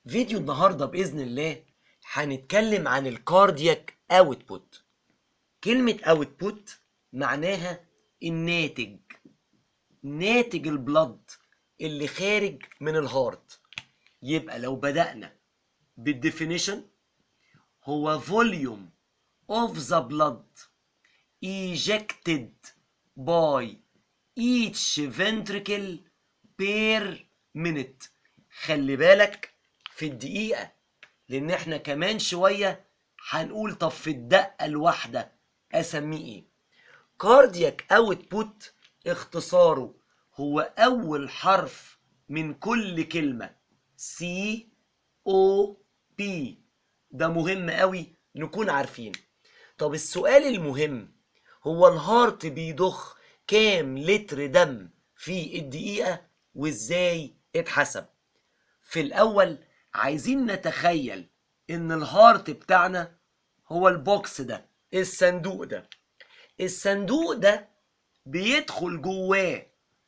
فيديو النهارده بإذن الله هنتكلم عن الكاردياك اوتبوت. كلمة اوتبوت معناها الناتج، ناتج البلد اللي خارج من الهارت. يبقى لو بدأنا بالديفينيشن، هو volume of the blood ejected by each ventricle per minute. خلي بالك في الدقيقة، لأن احنا كمان شوية هنقول طب في الدقة الواحدة أسميه إيه؟ كاردياك اوتبوت اختصاره هو أول حرف من كل كلمة سي او بي. ده مهم قوي نكون عارفين. طب السؤال المهم، هو الهارت بيضخ كام لتر دم في الدقيقة وازاي اتحسب؟ في الأول عايزين نتخيل إن الهارت بتاعنا هو البوكس ده، الصندوق ده. الصندوق ده بيدخل جواه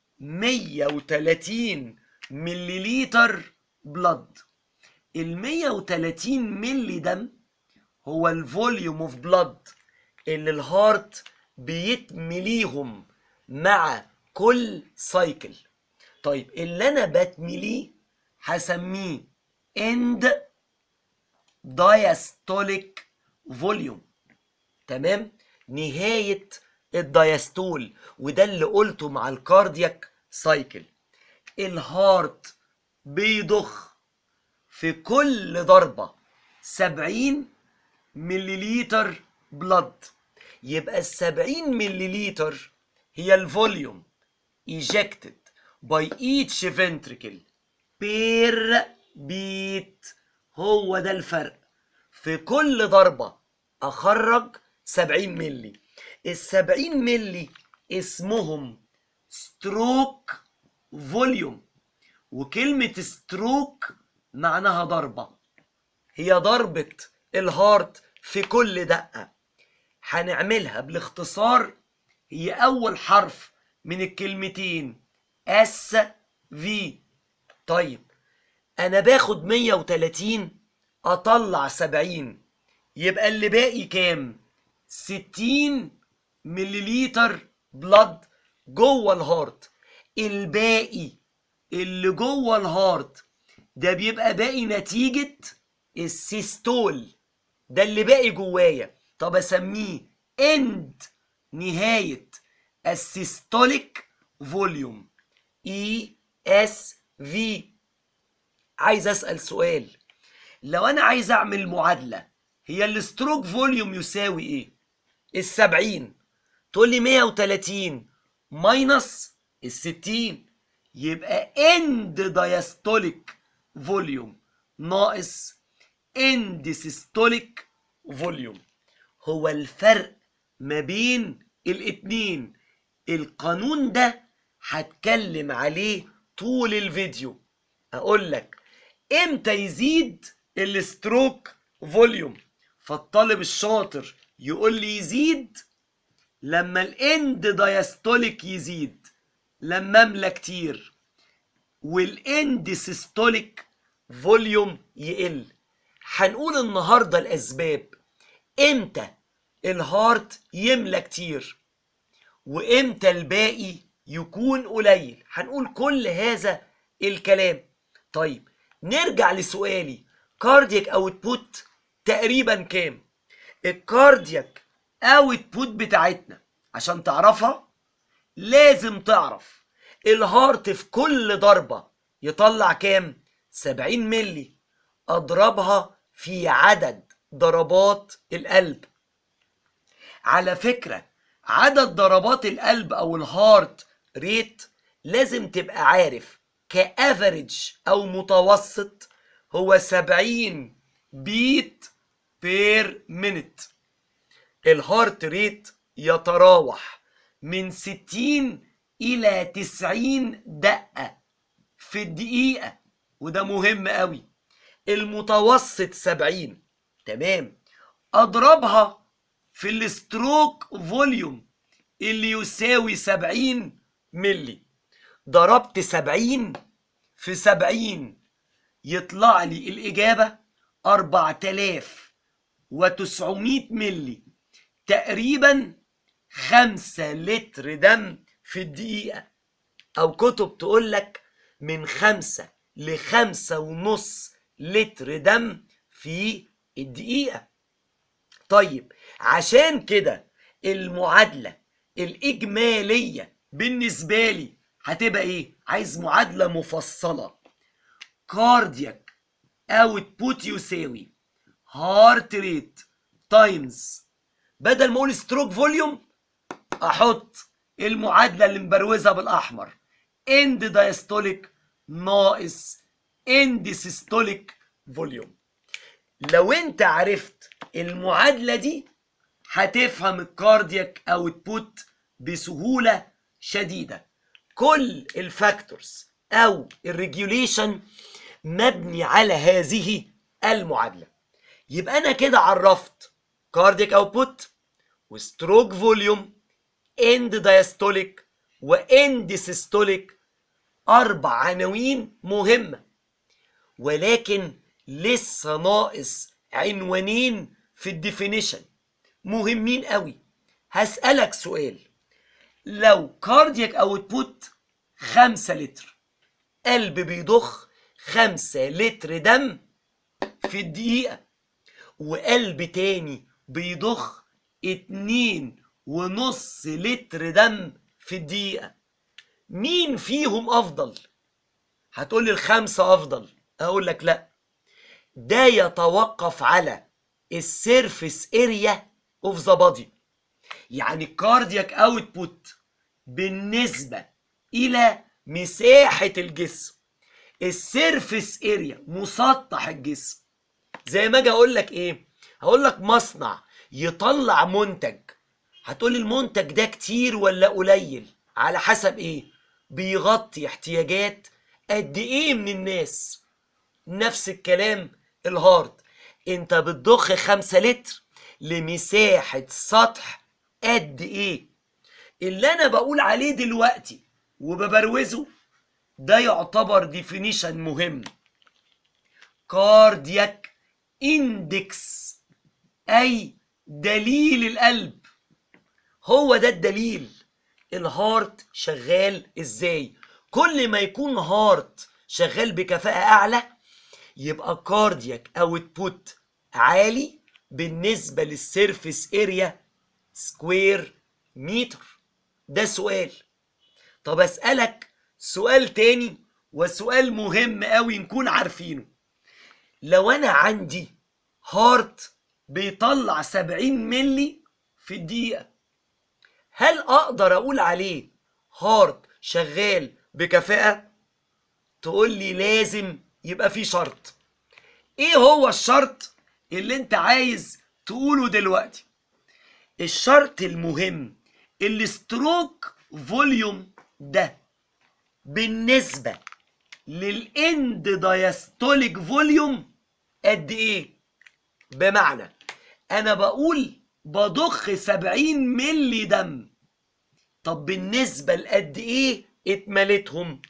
130 مليليتر بلد. ال 130 ملي دم هو الفوليوم اوف بلد اللي الهارت بيتمليهم مع كل سايكل. طيب اللي انا بتمليه هسميه اند دايستوليك فوليوم. تمام، نهاية الدايستول، وده اللي قلته مع الكاردياك سايكل. الهارت بيضخ في كل ضربة 70 مليليتر بلد. يبقى ال70 مليليتر هي الفوليوم ejected by each ventricle per beat. هو ده الفرق، في كل ضربة أخرج 70 ملي. ال70 ملي اسمهم ستروك فوليوم، وكلمة ستروك معناها ضربة، هي ضربة الهارت في كل دقة. هنعملها بالاختصار، هي أول حرف من الكلمتين اس في. طيب أنا باخد 130 أطلع 70، يبقى اللي باقي كام؟ 60 مليليتر بلد جوه الهارت. الباقي اللي جوه الهارت ده بيبقى باقي نتيجة السيستول، ده اللي باقي جوايا. طب اسميه اند، نهاية السيستوليك فوليوم، اي اس في. عايز اسأل سؤال، لو انا عايز اعمل معادلة، هي الستروك فوليوم يساوي ايه؟ ال70. تقول لي 130 ماينس ال60، يبقى اند دايستوليك فوليوم ناقص اند سيستوليك فوليوم. هو الفرق ما بين الاتنين. القانون ده هتكلم عليه طول الفيديو. اقول لك امتى يزيد الستروك فوليوم، فالطالب الشاطر يقول لي يزيد لما الاند دايستوليك يزيد، لما املى كتير، والاند سيستوليك فوليوم يقل. هنقول النهارده الاسباب امتى الهارت يملى كتير وامتى الباقي يكون قليل. هنقول كل هذا الكلام. طيب نرجع لسؤالي، كاردياك اوتبوت تقريبا كام؟ الكاردياك اوتبوت بتاعتنا عشان تعرفها لازم تعرف الهارت في كل ضربة يطلع كام؟ 70 ملي. اضربها في عدد ضربات القلب. على فكرة عدد ضربات القلب او الهارت ريت لازم تبقى عارف كافريج او متوسط هو 70 بيت بير مينت. الهارت ريت يتراوح من 60 الى 90 دقة في الدقيقة، وده مهم قوي. المتوسط 70. تمام، اضربها في الستروك فوليوم اللي يساوي 70 ملي. ضربت 70 في 70 يطلع لي الإجابة 4900 ملي، تقريبا 5 لتر دم في الدقيقة، أو كتب تقول لك من 5 ل5.5 لتر دم في الدقيقة. طيب عشان كده المعادلة الإجمالية بالنسبة لي هتبقى إيه؟ عايز معادلة مفصلة. كاردياك اوتبوت يساوي هارت ريت تايمز، بدل ما اقول ستروك فوليوم احط المعادله اللي مبروزها بالاحمر، اند دايستوليك ناقص اند سيستوليك فوليوم. لو انت عرفت المعادله دي هتفهم الكاردياك اوتبوت بسهوله شديده. كل الفاكتورز او الريجوليشن مبني على هذه المعادله. يبقى انا كده عرفت كاردياك اوتبوت وستروك فوليوم اند دايستوليك واند سيستوليك، 4 عناوين مهمه، ولكن لسه ناقص عنوانين في الديفينيشن مهمين قوي. هسألك سؤال، لو كاردياك اوتبوت 5 لتر، قلب بيضخ 5 لتر دم في الدقيقة، وقلب تاني بيضخ 2.5 لتر دم في الدقيقة، مين فيهم أفضل؟ هتقولي الخمسة أفضل. أقول لك لأ، ده يتوقف على السيرفيس اريا اوف ذا بادي. يعني الكاردياك اوتبوت بالنسبة إلى مساحة الجسم، السيرفيس اريا مسطح الجسم. زي ما اجي اقول لك ايه، هقول لك مصنع يطلع منتج، هتقول المنتج ده كتير ولا قليل؟ على حسب ايه؟ بيغطي احتياجات قد ايه من الناس. نفس الكلام الهارد، انت بتضخ 5 لتر لمساحة سطح قد ايه؟ اللي انا بقول عليه دلوقتي وببروزه ده يعتبر ديفينيشن مهم. كاردياك اندكس، اي دليل القلب، هو ده الدليل. الهارت شغال ازاي؟ كل ما يكون هارت شغال بكفاءة اعلى يبقى كاردياك اوتبوت عالي بالنسبة للسيرفيس اريا سكوير متر. ده سؤال. طب اسألك سؤال تاني، وسؤال مهم قوي نكون عارفينه. لو انا عندي هارت بيطلع 70 ملي في الدقيقة، هل اقدر اقول عليه هارت شغال بكفاءة؟ تقول لي لازم يبقى في شرط. ايه هو الشرط اللي انت عايز تقوله دلوقتي؟ الشرط المهم، الستروك فوليوم ده بالنسبة للاند دايستوليك فوليوم قد ايه؟ بمعنى انا بقول بضخ 70 ملي دم، طب بالنسبة لقد ايه اتملتهم؟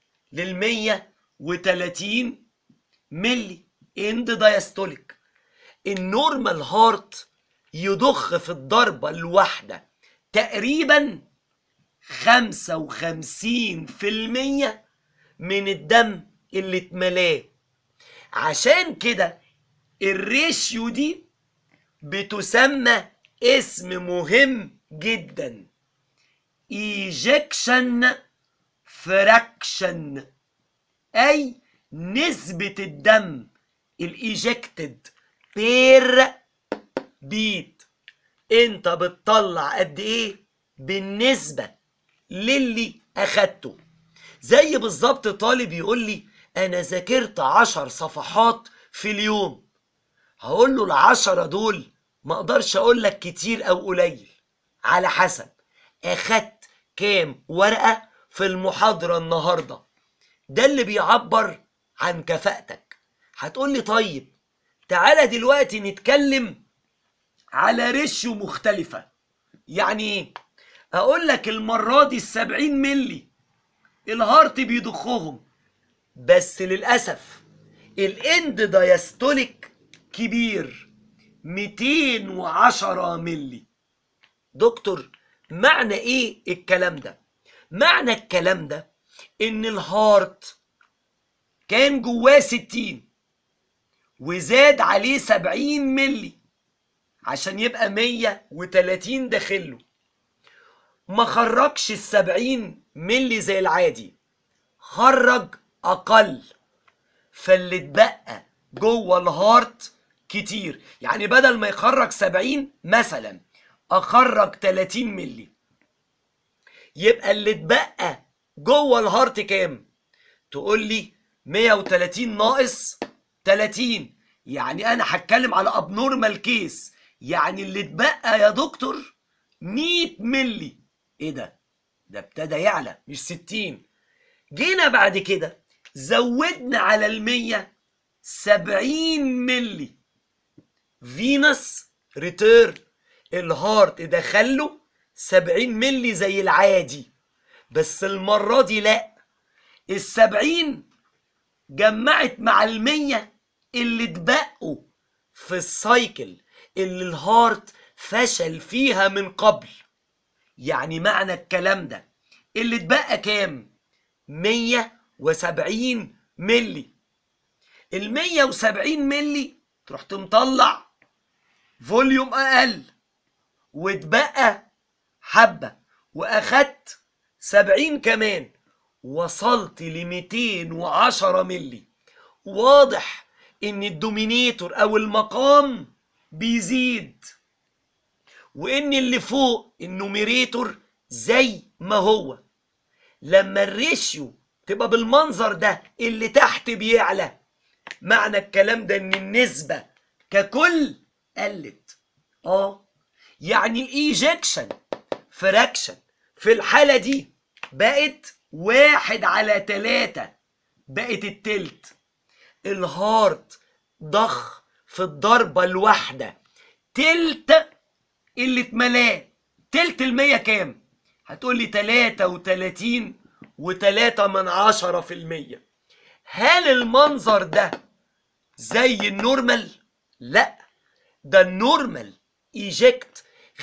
لل130 ملي اند دايستوليك. النورمال هارت يضخ في الضربة الواحدة تقريبا 55% من الدم اللي اتملاه. عشان كده الريشيو دي بتسمى اسم مهم جدا، ايجكشن فراكشن، اي نسبة الدم الايجكتد بير بيت. انت بتطلع قد ايه بالنسبة للي اخدته. زي بالظبط طالب يقول لي انا ذاكرت 10 صفحات في اليوم، هقول له ال10 دول ما اقدرش اقول لك كتير او قليل، على حسب اخدت كام ورقة في المحاضرة النهاردة، ده اللي بيعبر عن كفاءتك. هتقول لي طيب تعالى دلوقتي نتكلم على ريشيو مختلفة. يعني ايه؟ اقول لك المرة دي 70 ملي الهارت بيضخهم، بس للأسف الاند دايستوليك كبير 210 ملي. دكتور معنى ايه الكلام ده؟ معنى الكلام ده ان الهارت كان جواه 60 وزاد عليه 70 ملي عشان يبقى 130 داخله، ما خرجش ال70 ملي زي العادي، خرج اقل، فاللي اتبقى جوه الهارت كتير. يعني بدل ما يخرج 70 مثلا اخرج 30 ملي، يبقى اللي اتبقى جوه الهارت كام؟ تقول لي 130 ناقص 30، يعني انا هتكلم على ابنورمال كيس، يعني اللي اتبقى يا دكتور 100 ملي. ايه ده؟ ده ابتدى يعلى مش 60. جينا بعد كده زودنا على ال100 70 ملي فينس ريتيرن، الهارت دخله 70 ملي زي العادي، بس المرة دي لا، ال70 جمعت مع ال100 اللي اتبقوا في السايكل اللي الهارت فشل فيها من قبل. يعني معنى الكلام ده اللي اتبقى كام؟ 170 ملي. ال170 ملي تروح مطلع فوليوم اقل واتبقى حبة، واخدت 70 كمان، وصلت ل210 ملي. واضح ان الدومينيتور او المقام بيزيد، وان اللي فوق النوميريتور زي ما هو. لما الريشيو تبقى بالمنظر ده اللي تحت بيعلى، معنى الكلام ده ان النسبة ككل قلت. يعني الايجكشن فراكشن في الحالة دي بقت 1/3، بقت التلت. الهارت ضخ في الضربة الواحدة تلت اللي اتملاه. تلت ال100 كام؟ هتقولي 33.3%. هل المنظر ده زي النورمال؟ لا، ده النورمال ايجكت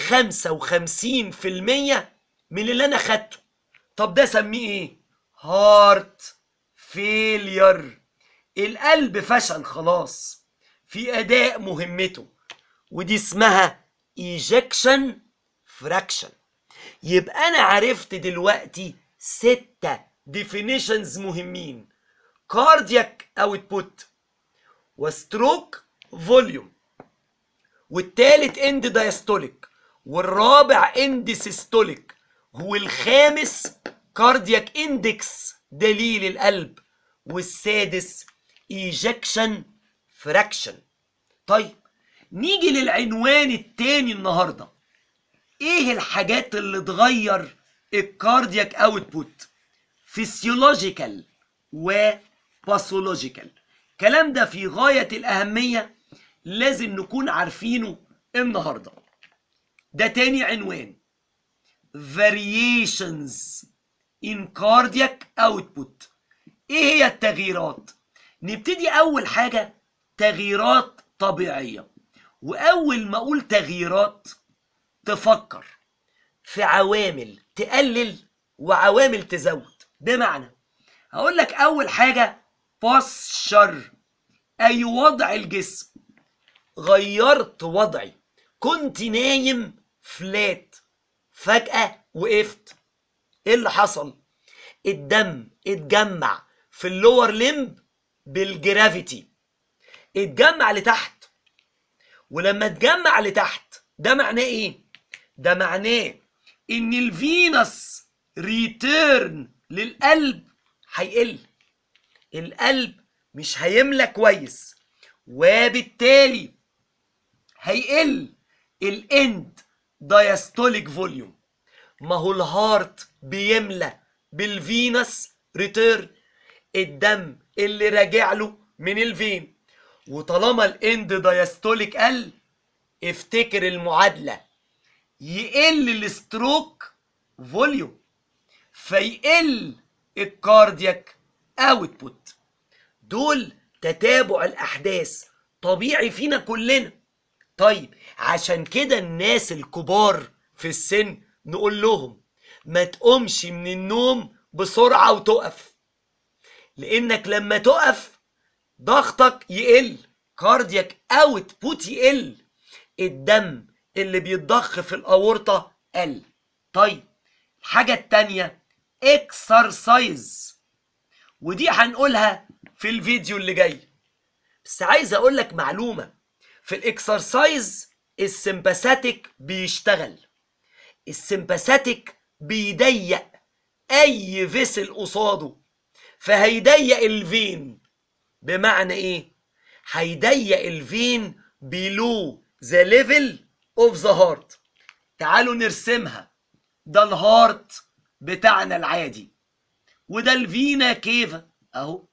55% من اللي انا خدته. طب ده سميه ايه؟ هارت فيلير. القلب فشل خلاص في اداء مهمته، ودي اسمها ايجكشن فراكشن. يبقى انا عرفت دلوقتي 6 ديفينيشنز مهمين: كاردياك اوتبوت، وستروك فوليوم، والتالت اند دايستوليك، والرابع اند سيستوليك، والخامس كاردياك اندكس دليل القلب، والسادس ايجكشن فراكشن. طيب نيجي للعنوان التاني النهارده، ايه الحاجات اللي تغير الكاردياك اوتبوت؟ فيسيولوجيكال وباثولوجيكال. الكلام ده في غاية الأهمية، لازم نكون عارفينه النهارده. ده تاني عنوان، variations in cardiac output. ايه هي التغييرات؟ نبتدي اول حاجة تغييرات طبيعية. واول ما اقول تغييرات تفكر في عوامل تقلل وعوامل تزود. بمعنى هقول لك اول حاجة posture، اي وضع الجسم. غيرت وضعي، كنت نايم فلات فجأة وقفت. ايه اللي حصل؟ الدم اتجمع في اللور ليمب بالجرافيتي، اتجمع لتحت. ولما اتجمع لتحت ده معناه ايه؟ ده معناه ان الفينس ريتيرن للقلب هيقل، القلب مش هيملى كويس، وبالتالي هيقل الاند دايستوليك فوليوم. ما هو الهارت بيملى بالفينس ريتيرن، الدم اللي راجع له من الفين. وطالما الاند دايستوليك قل، افتكر المعادلة، يقل الستروك فوليوم فيقل الكاردياك اوتبوت. دول تتابع الأحداث طبيعي فينا كلنا. طيب عشان كده الناس الكبار في السن نقول لهم ما تقومش من النوم بسرعة وتقف، لأنك لما تقف ضغطك يقل، كاردياك اوتبوت يقل، الدم اللي بيتضخ في الأورطة قل. طيب الحاجة التانية اكسرسايز، ودي هنقولها في الفيديو اللي جاي، بس عايز اقول لك معلومة. في الاكسرسايز السمباثيك بيشتغل، السمباثيك بيضيق اي فيسل قصاده، فهيضيق الفين. بمعنى ايه؟ هيضيق الفين below the level of the heart. تعالوا نرسمها. ده الهارت بتاعنا العادي، وده الفينا كيفا اهو،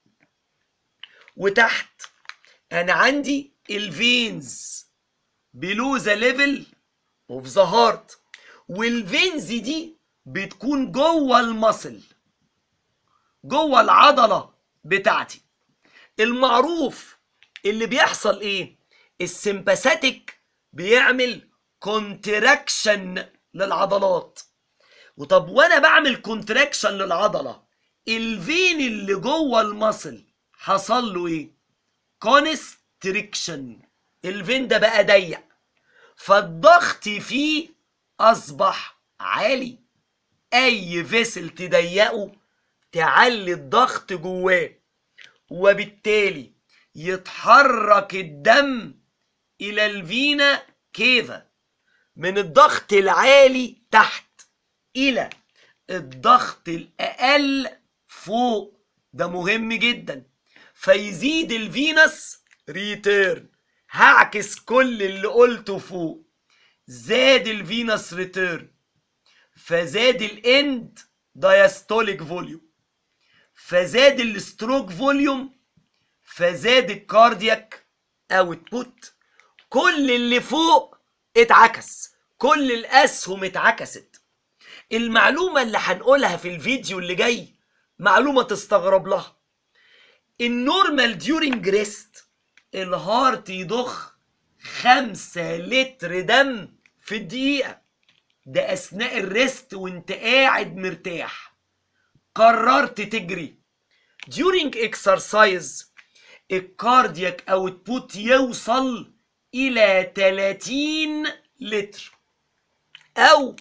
وتحت انا عندي الفينز below the level of the heart، والفينز دي بتكون جوه المصل، جوه العضلة بتاعتي. المعروف اللي بيحصل ايه؟ السمباثيك بيعمل كونتراكشن للعضلات. وطب وانا بعمل كونتراكشن للعضلة، الفين اللي جوه المصل حصل له ايه؟ كونستريكشن، الفين ده بقى ضيق، فالضغط فيه اصبح عالي. اي فيسل تضيقه تعلي الضغط جواه، وبالتالي يتحرك الدم الى الفينا كيفا من الضغط العالي تحت الى الضغط الاقل فوق. ده مهم جدا، فيزيد الفينس ريتيرن. هعكس كل اللي قلته فوق، زاد الفينس ريتيرن فزاد الاند دايستوليك فوليوم، فزاد الستروك فوليوم، فزاد الكاردياك اوتبوت. كل اللي فوق اتعكس، كل الاسهم اتعكست. المعلومة اللي هنقولها في الفيديو اللي جاي معلومة تستغرب لها. النورمال ديورنج ريست الهارت يضخ 5 لتر دم في الدقيقة، ده أثناء الريست وانت قاعد مرتاح. قررت تجري during exercise الكاردياك اوتبوت يوصل إلى 30 لتر أو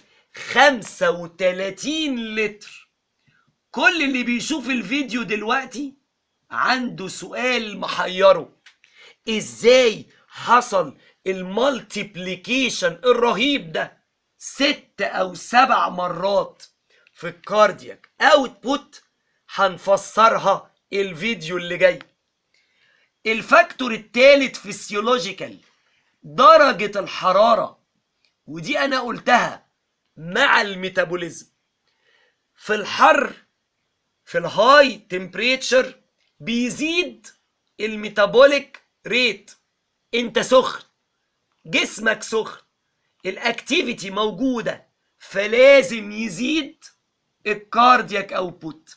35 لتر. كل اللي بيشوف الفيديو دلوقتي عنده سؤال محيره: ازاي حصل المالتيبليكيشن الرهيب ده 6 أو 7 مرات في الكاردياك اوتبوت؟ هنفسرها الفيديو اللي جاي. الفاكتور الثالث فيسيولوجيكال درجة الحرارة، ودي أنا قلتها مع الميتابوليزم. في الحر في الهاي تمبريتشر بيزيد الميتابوليك ريت، انت سخن، جسمك سخن، الاكتيفيتي موجودة، فلازم يزيد الكاردياك اوتبوت.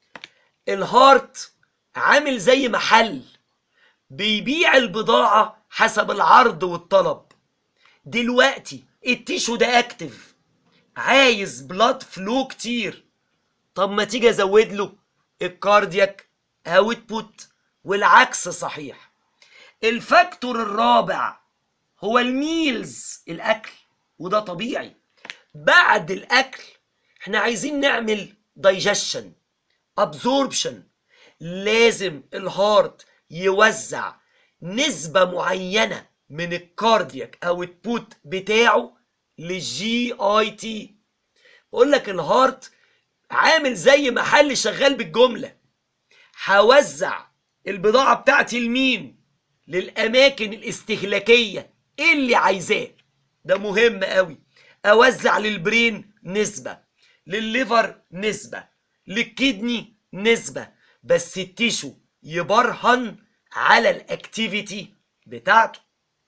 الهارت عامل زي محل بيبيع البضاعة حسب العرض والطلب. دلوقتي التيشو ده اكتف، عايز بلاد فلو كتير، طب ما تيجي ازود له الكاردياك اوتبوت، والعكس صحيح. الفاكتور الرابع هو الميلز، الاكل، وده طبيعي. بعد الاكل احنا عايزين نعمل دايجيشن، ابزوربشن، لازم الهارت يوزع نسبة معينة من الكاردياك اوتبوت بتاعه للجي اي تي. بقول لك الهارت عامل زي محل شغال بالجملة، هوزع البضاعة بتاعتي لمين؟ للأماكن الاستهلاكية اللي عايزاه. ده مهم قوي. أوزع للبرين نسبة، للليفر نسبة، للكدني نسبة، بس التيشو يبرهن على الاكتيفيتي بتاعته.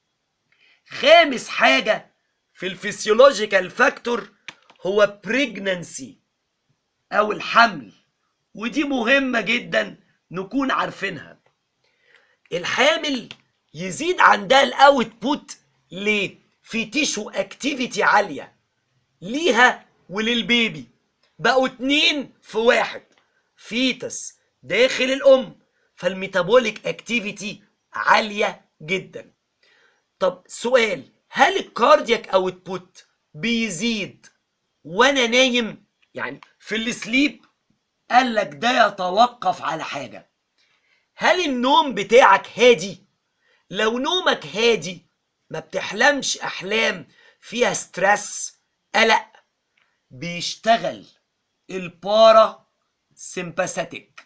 خامس حاجة في الفسيولوجيكال فاكتور هو بريجنانسي أو الحمل، ودي مهمة جدا نكون عارفينها. الحامل يزيد عندها الاوتبوت ليه؟ في تيشو اكتيفيتي عاليه ليها وللبيبي، بقوا 2 في 1، فيتس داخل الام، فالميتابوليك اكتيفيتي عاليه جدا. طب سؤال، هل الكاردياك اوتبوت بيزيد وانا نايم؟ يعني في السليب قال لك ده يتوقف على حاجه، هل النوم بتاعك هادي؟ لو نومك هادي ما بتحلمش احلام فيها ستريس قلق، بيشتغل البارا سيمباثيك،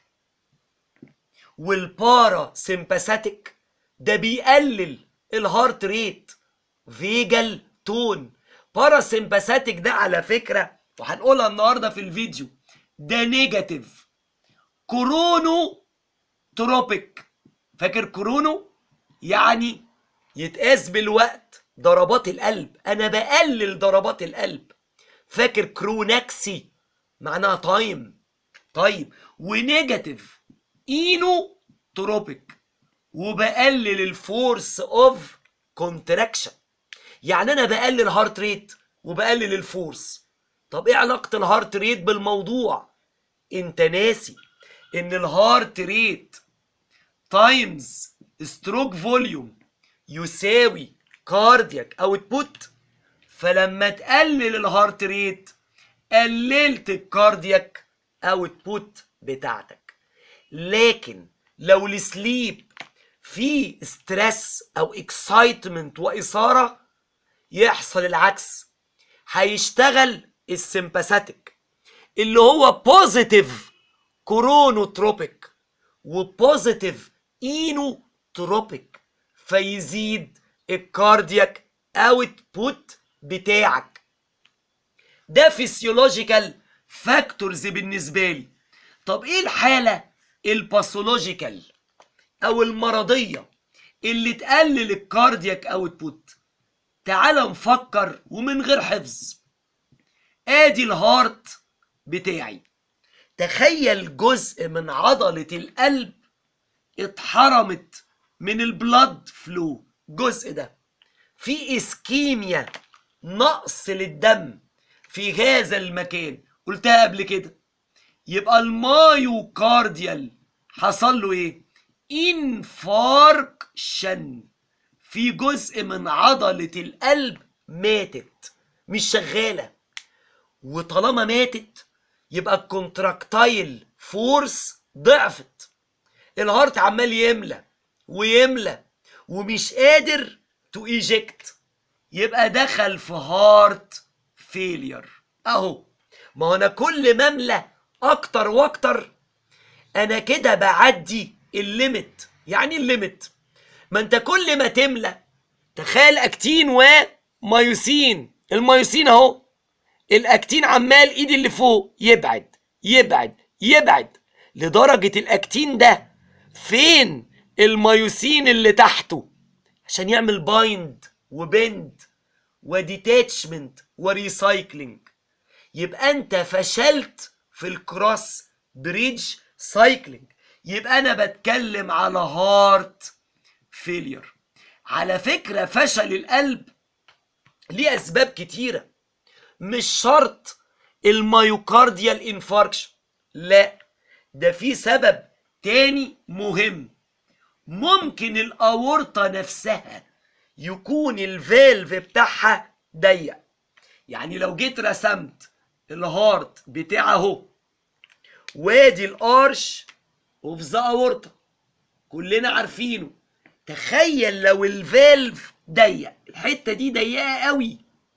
والبارا سيمباثيك ده بيقلل الهارت ريت، فيجال تون. بارا سيمباثيك ده على فكره وهنقولها النهارده في الفيديو ده نيجاتيف كورونو تروبيك. فاكر كورونو؟ يعني يتقاس بالوقت ضربات القلب، انا بقلل ضربات القلب. فاكر كرونكسي معناها تايم. طيب ونيجاتيف اينو تروبيك وبقلل الفورس اوف كونتراكشن، يعني انا بقلل هارت ريت وبقلل الفورس. طب ايه علاقه الهارت ريت بالموضوع؟ انت ناسي ان الهارت ريت تايمز ستروك فوليوم يساوي كاردياك اوتبوت، فلما تقلل الهارت ريت قللت الكاردياك اوتبوت بتاعتك. لكن لو السليب فيه ستريس او اكسايتمنت واثاره يحصل العكس، هيشتغل السمباثيك اللي هو بوزيتيف كورونوتروبيك وبوزيتيف اينوتروبيك، فيزيد الكاردياك اوتبوت بتاعك. ده فيسيولوجيكال فاكتورز بالنسبه لي. طب ايه الحاله الباثولوجيكال او المرضيه اللي تقلل الكاردياك اوتبوت؟ تعال نفكر ومن غير حفظ. ادي الهارت بتاعي، تخيل جزء من عضله القلب اتحرمت من البلاد فلو، الجزء ده في اسكيميا، نقص للدم في هذا المكان، قلتها قبل كده. يبقى المايوكارديال حصل له ايه؟ انفاركشن، في جزء من عضلة القلب ماتت مش شغالة، وطالما ماتت يبقى الكونتراكتايل فورس ضعفت، الهارت عمال يملى ويملى ومش قادر تو ايجكت، يبقى دخل في هارت فيلير. اهو، ما هو انا كل ما املى اكتر واكتر انا كده بعدي الليمت. يعني الليمت، ما انت كل ما تملى، تخيل اكتين ومايوسين، المايوسين اهو، الاكتين عمال ايدي اللي فوق يبعد يبعد يبعد لدرجة الاكتين ده فين المايوسين اللي تحته عشان يعمل بايند وبند وديتاتشمنت وريسايكلينج. يبقى انت فشلت في الكروس بريدج سايكلينج، يبقى انا بتكلم على هارت فيلير. على فكرة فشل القلب ليه اسباب كتيرة، مش شرط المايوكارديال انفاركشن، لا ده في سبب تاني مهم. ممكن الاورطة نفسها يكون الفالف بتاعها ضيق. يعني لو جيت رسمت الهارت بتاعه اهو، وادي الارش اوف ذا اورطة كلنا عارفينه، تخيل لو الفالف ضيق، الحتة دي ضيقة قوي،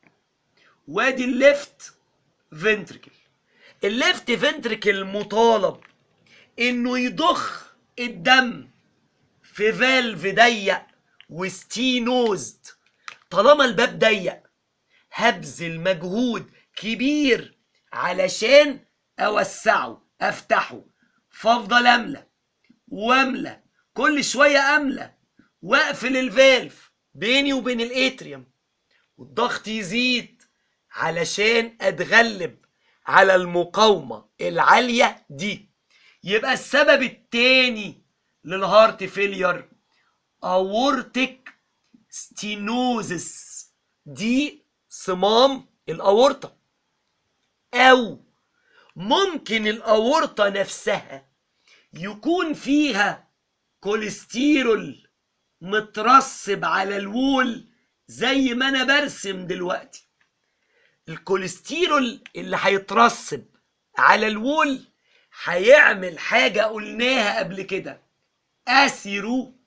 وادي الليفت فنتركل، الليفت فنتركل مطالب انه يضخ الدم في فالف ضيق وستينوزد. طالما الباب ضيق هبذل مجهود كبير علشان اوسعه افتحه، فافضل املى واملى، كل شويه املى واقفل الفالف بيني وبين الاتريوم، والضغط يزيد علشان اتغلب على المقاومه العاليه دي. يبقى السبب التاني للهارت فيلير اورتيك ستينوزس، دي صمام الاورطة. او ممكن الاورطة نفسها يكون فيها كوليسترول مترسب على الوول زي ما انا برسم دلوقتي. الكوليسترول اللي هيترسب على الوول هيعمل حاجة قلناها قبل كده، اثيرو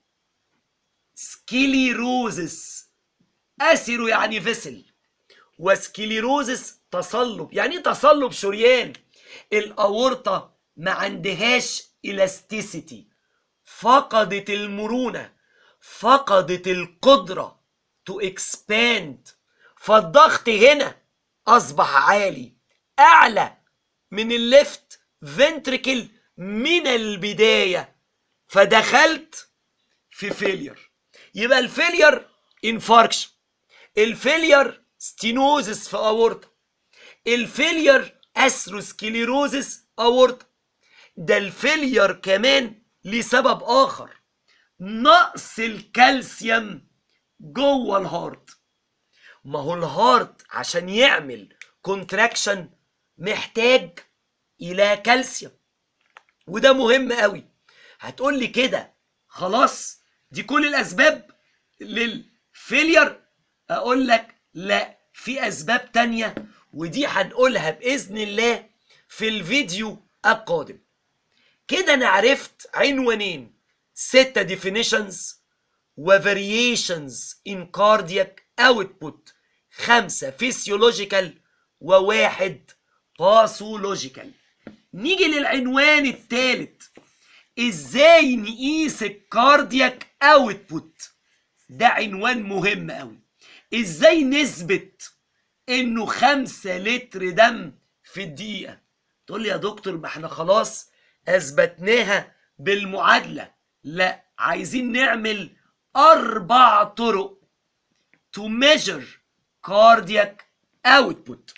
سكليروزس. اثيرو يعني فيسل، وسكليروزس تصلب. يعني ايه تصلب شريان؟ الاورطة ما عندهاش الاستيسيتي، فقدت المرونة، فقدت القدرة تو اكسباند، فالضغط هنا اصبح عالي، اعلى من الليفت فنتريكل من البداية، فدخلت في فيلير. يبقى الفيلير انفاركشن، الفيلير ستينوزس في اورطة، الفيلير اثروسكليروزس اورطة. ده الفيلير كمان لسبب اخر، نقص الكالسيوم جوه الهارت. ما هو الهارت عشان يعمل كونتراكشن محتاج الى كالسيوم، وده مهم قوي. هتقول لي كده خلاص دي كل الاسباب للفيلير؟ اقول لك لا، في اسباب تانية، ودي هنقولها باذن الله في الفيديو القادم. كده انا عرفت عنوانين، 6 definitions و variations in cardiac output، 5 physiological و1 pathological. نيجي للعنوان الثالث، ازاي نقيس الكاردياك اوتبوت. ده عنوان مهم قوي. ازاي نثبت انه 5 لتر دم في الدقيقة؟ تقول لي يا دكتور ما احنا خلاص اثبتناها بالمعادلة. لا، عايزين نعمل 4 طرق to measure cardiac output.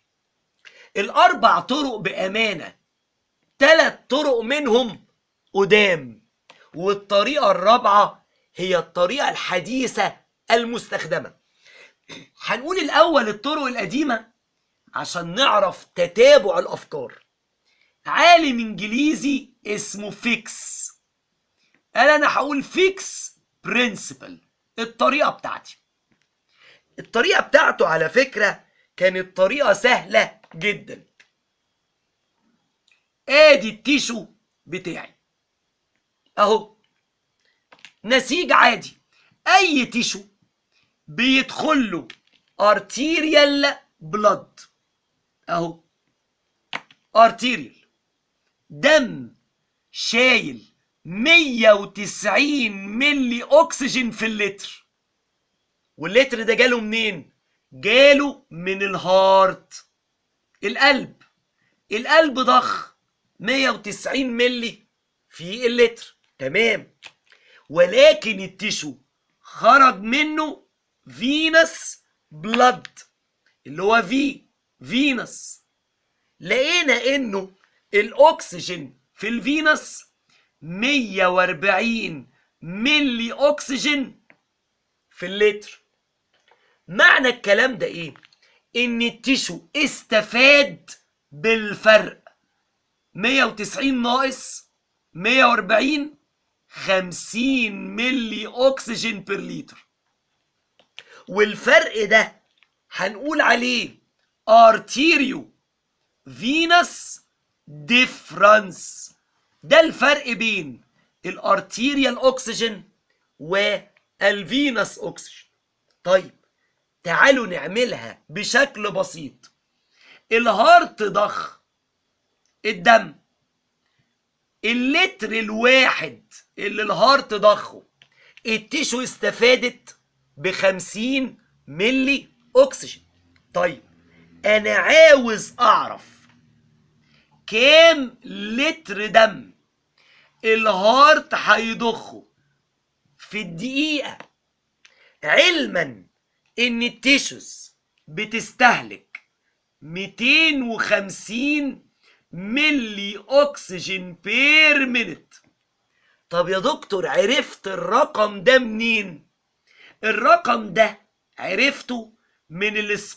ال4 طرق بأمانة 3 طرق منهم قدام، والطريقة الرابعة هي الطريقة الحديثة المستخدمة. هنقول الأول الطرق القديمة عشان نعرف تتابع الأفكار. عالم إنجليزي اسمه فيكس قال أنا هقول فيكس برنسبل، الطريقة بتاعتي. الطريقة بتاعته على فكرة كانت طريقة سهلة جدا. ادي التيشو بتاعي اهو، نسيج عادي. اي تيشو بيدخل له ارتيريال بلاد اهو، ارتيريال دم شايل 190 ملي اكسجين في اللتر. واللتر ده جاله منين؟ جاله من الهارت، القلب. القلب ضخ 190 ملي في اللتر، تمام. ولكن التيشو خرج منه فينس بلاد اللي هو فينس. لقينا انه الاكسجين في الفينس 140 ملي اكسجين في اللتر. معنى الكلام ده ايه؟ ان التيشو استفاد بالفرق، 190 ناقص 140، 50 ملي اكسجين بير لتر. والفرق ده هنقول عليه ارتيريو فينس ديفرنس. ده الفرق بين الارتيريال اكسجين والفينس اكسجين. طيب تعالوا نعملها بشكل بسيط. الهارت ضخ الدم، اللتر الواحد اللي الهارت ضخه التيشو استفادت ب50 ملي اكسجين. طيب انا عاوز اعرف كام لتر دم الهارت هيضخه في الدقيقة، علما ان التيشوز بتستهلك 250 ملي اكسجين بير مينت. طب يا دكتور عرفت الرقم ده منين؟ الرقم ده عرفته من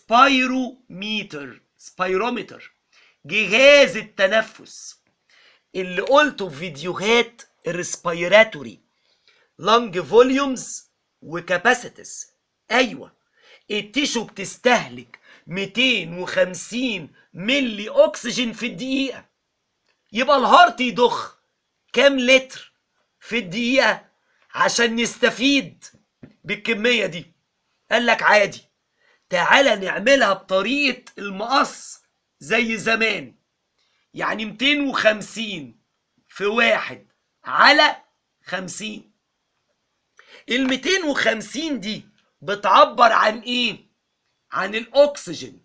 سبايرومتر، جهاز التنفس اللي قلته في فيديوهات الريسبيراتوري، لانج فوليومز وكاباسيتس. ايوه، التيشو بتستهلك 250 ملي اكسجين في الدقيقه. يبقى الهارت يضخ كام لتر في الدقيقه عشان نستفيد بالكميه دي؟ قال لك عادي، تعالى نعملها بطريقه المقص زي زمان، يعني 250 في 1 على 50. ال 250 دي بتعبر عن ايه؟ عن الاكسجين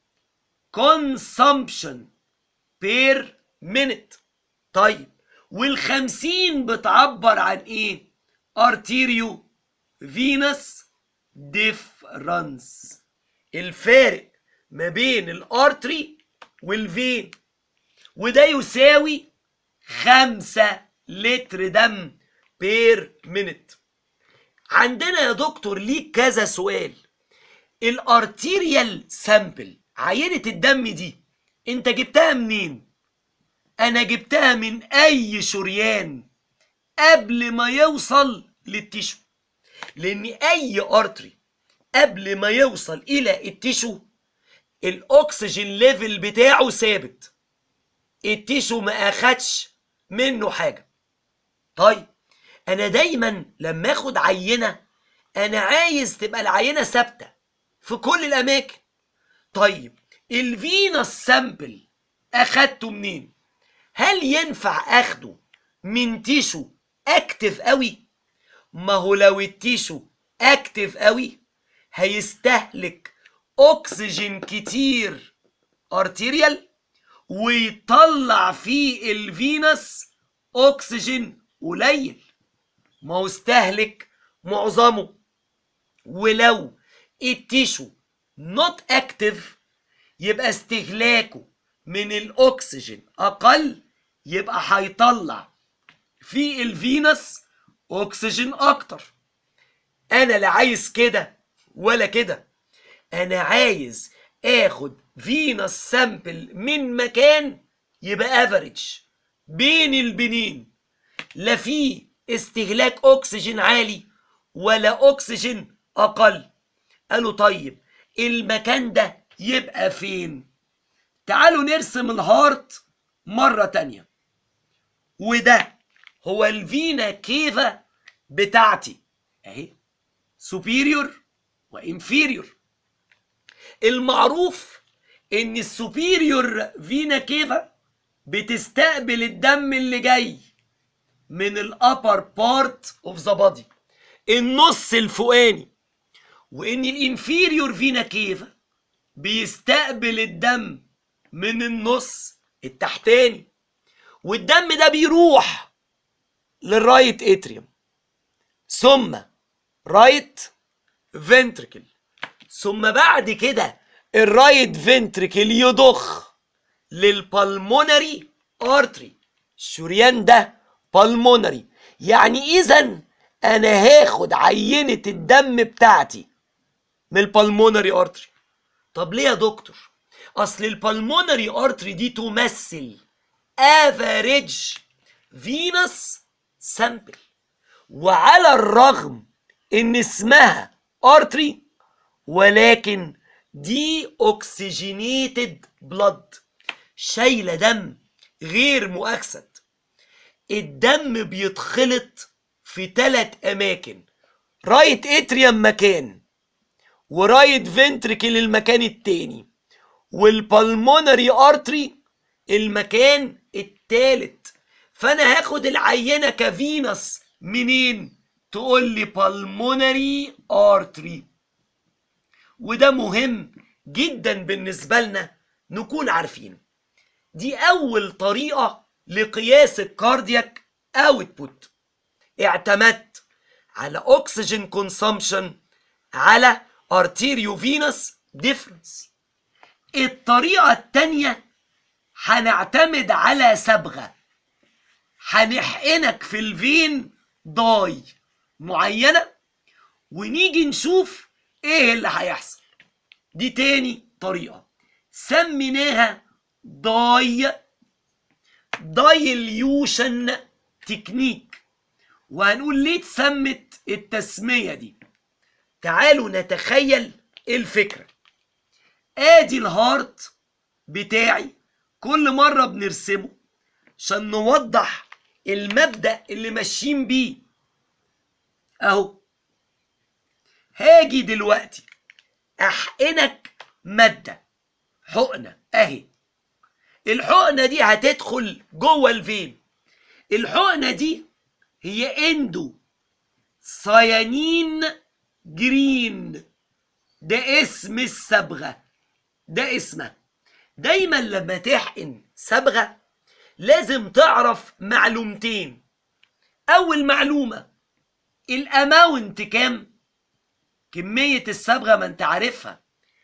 consumption per minute. طيب وال50 بتعبر عن ايه؟ arterio venous difference، الفارق ما بين الارتري والفين، وده يساوي 5 لتر دم بير مينت. عندنا يا دكتور ليك كذا سؤال. الارتيريال سامبل، عينة الدم دي انت جبتها منين؟ انا جبتها من اي شريان قبل ما يوصل للتيشو، لان اي ارتري قبل ما يوصل الى التيشو الاكسجين ليفل بتاعه ثابت، التيشو ما اخدش منه حاجه. طيب انا دايما لما اخد عينه انا عايز تبقى العينه ثابته في كل الاماكن. طيب الفينس سامبل اخدته منين؟ هل ينفع اخده من تيشو اكتف قوي؟ ما هو لو التيشو اكتف قوي هيستهلك اكسجين كتير ارتيريال ويطلع فيه الفينس اكسجين قليل، ما هو استهلك معظمه. ولو التيشو نوت اكتف يبقى استهلاكه من الاكسجين اقل، يبقى هيطلع في الفينس اكسجين اكتر. انا لا عايز كده ولا كده، انا عايز اخد فينس سامبل من مكان يبقى افريج بين البنين، لا فيه استهلاك اكسجين عالي ولا اكسجين اقل. قالوا طيب المكان ده يبقى فين؟ تعالوا نرسم الهارت مرة تانية، وده هو الفينا كيفا بتاعتي اهي، سوبيريور وانفيريور. المعروف ان السوبيريور فينا كيفا بتستقبل الدم اللي جاي من الابر بارت اوف ذا بادي، النص الفوقاني، وان الانفيريور فينا كيفا بيستقبل الدم من النص التحتاني. والدم ده بيروح للرايت اتريوم، ثم رايت فنتركل، ثم بعد كده الرايت فنتركل يضخ للبالمونري ارتري. الشريان ده بالمونري، يعني اذا انا هاخد عينة الدم بتاعتي من البالمونري ارتري. طب ليه يا دكتور؟ اصل البالمونري ارتري دي تمثل افريج فينس سامبل، وعلى الرغم ان اسمها ارتري ولكن دي اوكسجينيتد بلاد، شايله دم غير مؤكسد. الدم بيتخلط في 3 اماكن، رايت اتريوم مكان، ورايت فنتركل المكان التاني، والبالمونري ارتري المكان التالت. فانا هاخد العينه كفينس منين؟ تقول لي بالمونري ارتري. وده مهم جدا بالنسبه لنا نكون عارفين. دي اول طريقه لقياس الكاردياك اوتبوت، اعتمدت على اوكسجين كونسامشن على ارتيريو فينس ديفرنس. الطريقه الثانيه هنعتمد على صبغه، هنحقنك في الفين داي معينة ونيجي نشوف ايه اللي هيحصل. دي تاني طريقة سميناها دايليوشن تكنيك. وهنقول ليه اتسمت التسمية دي. تعالوا نتخيل الفكرة. ادي الهارت بتاعي، كل مرة بنرسمه عشان نوضح المبدأ اللي ماشيين بيه. اهو هاجي دلوقتي احقنك مادة، حقنة اهي. الحقنة دي هتدخل جوه الفين. الحقنة دي هي اندو صيانين جرين، ده اسم الصبغة، ده اسمها. دايما لما تحقن صبغة لازم تعرف معلومتين. اول معلومة الاماونت كام، كمية الصبغة ما انت عارفها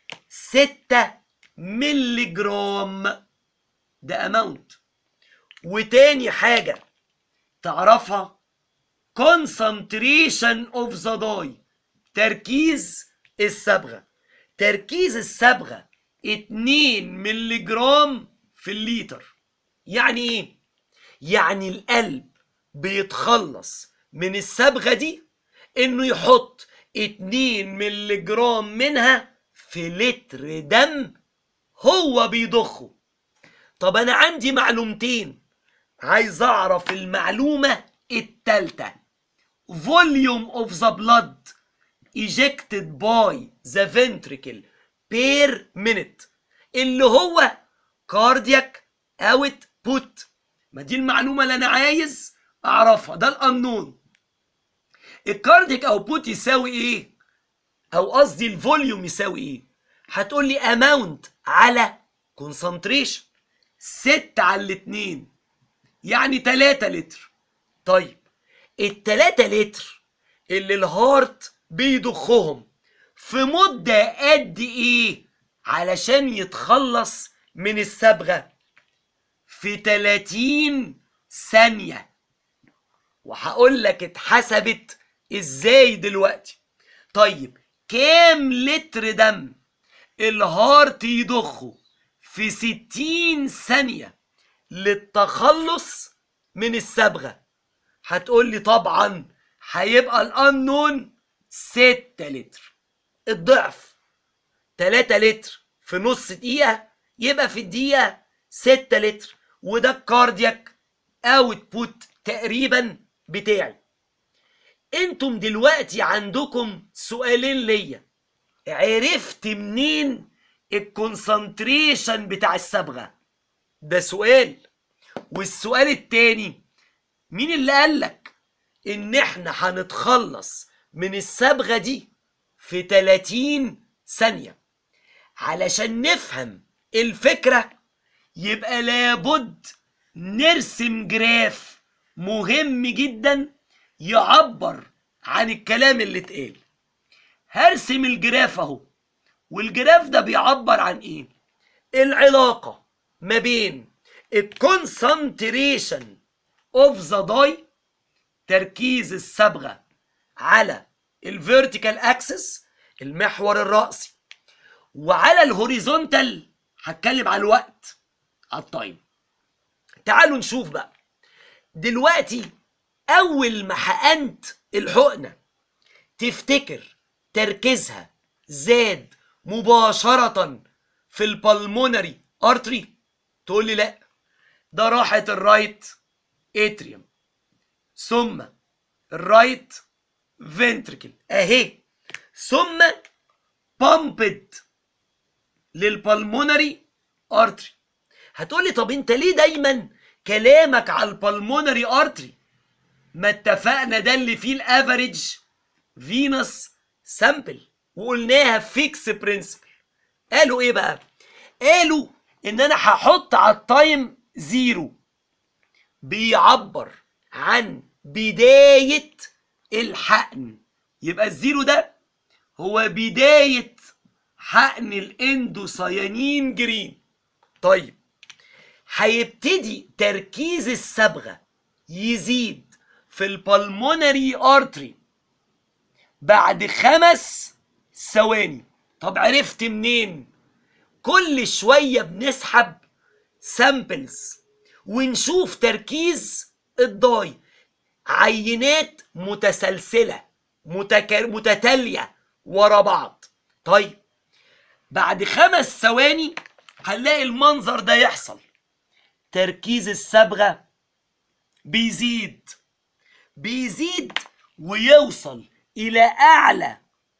6 ملي جرام، ده اماونت. وتاني حاجة تعرفها concentration of the dye، تركيز الصبغة. تركيز الصبغة 2 ملي جرام في الليتر. يعني ايه؟ يعني القلب بيتخلص من الصبغة دي انه يحط 2 ملي جرام منها في لتر دم هو بيضخه. طب انا عندي معلومتين، عايز اعرف المعلومة التالتة. volume of the blood ejected by the ventricle per minute، اللي هو cardiac output. ما دي المعلومة اللي انا عايز اعرفها، ده الانون. الكاردياك اوتبوت يساوي ايه؟ او قصدي الفوليوم يساوي ايه؟ هتقول لي اماونت على كونسنتريشن، 6 على 2، يعني 3 لتر. طيب ال3 لتر اللي الهارت بيضخهم في مدة قد ايه علشان يتخلص من الصبغة؟ في 30 ثانية. وهقول لك اتحسبت ازاي دلوقتي. طيب كام لتر دم الهارت يضخه في 60 ثانية للتخلص من الصبغة؟ هتقول لي طبعا هيبقى الانون 6 لتر، الضعف. 3 لتر في نص دقيقة يبقى في الدقيقة 6 لتر، وده الكاردياك اوتبوت تقريبا بتاعي. انتم دلوقتي عندكم سؤالين ليا. عرفت منين الكونسنتريشن بتاع الصبغة؟ ده سؤال. والسؤال التاني، مين اللي قالك ان احنا هنتخلص من الصبغة دي في 30 ثانية؟ علشان نفهم الفكرة يبقى لابد نرسم جراف مهم جدا يعبر عن الكلام اللي اتقال. هرسم الجراف اهو، والجراف ده بيعبر عن ايه؟ العلاقة ما بين الكونسنتريشن اوف ذا داي، تركيز الصبغة على الفيرتيكال اكسس المحور الرأسي، وعلى الهوريزونتال هتكلم على الوقت، على التايم. تعالوا نشوف بقى دلوقتي. اول ما حقنت الحقنة تفتكر تركيزها زاد مباشرة في البلمونري ارتري؟ تقول لي لا، ده راحت الرايت اتريوم ثم الرايت فنتريكل اهي، ثم بامبد للبلمونري ارتري. هتقول لي طب انت ليه دايما كلامك على البلمونري ارتري؟ ما اتفقنا ده اللي فيه الافريج فينوس سامبل، وقلناها فيكس برنسبل. قالوا ايه بقى؟ قالوا ان انا هحط على التايم 0 بيعبر عن بداية الحقن. يبقى الزيرو ده هو بداية حقن الاندوسيانين جرين. طيب هيبتدي تركيز الصبغة يزيد في البلمونري ارتري بعد 5 ثواني. طب عرفت منين؟ كل شوية بنسحب سامبلز ونشوف تركيز الضاي، عينات متسلسلة متتالية ورا بعض. طيب بعد 5 ثواني هنلاقي المنظر ده يحصل، تركيز الصبغة بيزيد ويوصل إلى أعلى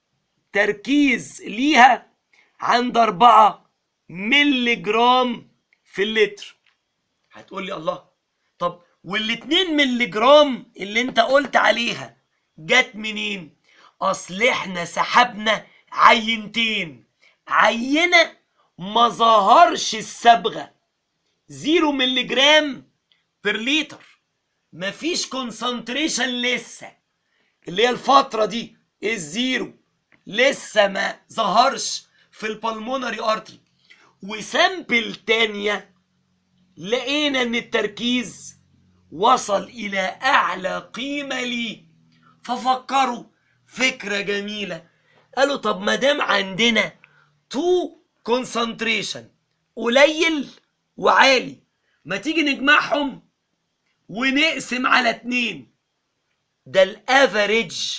تركيز ليها عند 4 ملي جرام في اللتر. هتقول لي الله، طب وال2 ملي جرام اللي انت قلت عليها جت منين؟ اصل احنا سحبنا عينتين، عينة ما ظهرش الصبغة 0 ملي جرام بير لتر، مفيش كونسنتريشن لسه، اللي هي الفترة دي الزيرو لسه ما ظهرش في البلمونري ارتري. وسامبل تانية لقينا ان التركيز وصل الى اعلى قيمة ليه، ففكروا فكرة جميلة، قالوا طب ما دام عندنا 2 كونسنتريشن قليل وعالي، ما تيجي نجمعهم ونقسم على 2. ده الافريج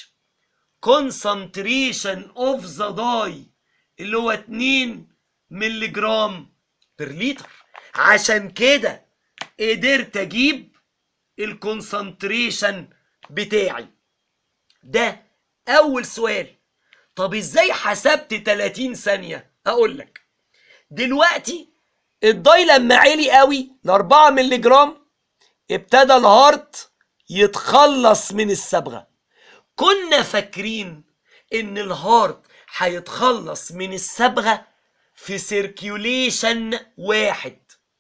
كونسنتريشن اوف ذا داي اللي هو 2 ملي جرام بير لتر. عشان كده قدرت اجيب الكونسنتريشن بتاعي. ده اول سؤال. طب ازاي حسبت 30 ثانية؟ اقول لك دلوقتي الضاي لما عالي قوي ل 4 ملي جرام ابتدى الهارت يتخلص من الصبغة. كنا فاكرين ان الهارت هيتخلص من الصبغة في سيركيوليشن واحد،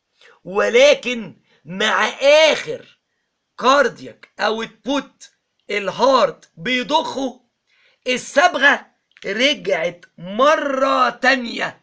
ولكن مع اخر كاردياك اوتبوت الهارت بيضخه الصبغة رجعت مرة تانية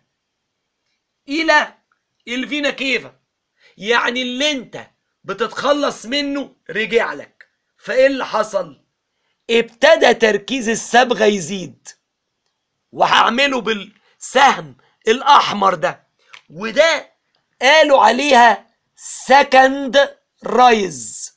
الى الفينا كيفا، يعني اللي انت بتتخلص منه رجع لك. فايه اللي حصل؟ ابتدى تركيز الصبغة يزيد، وهعمله بالسهم الاحمر ده، وده قالوا عليها سكند رايز،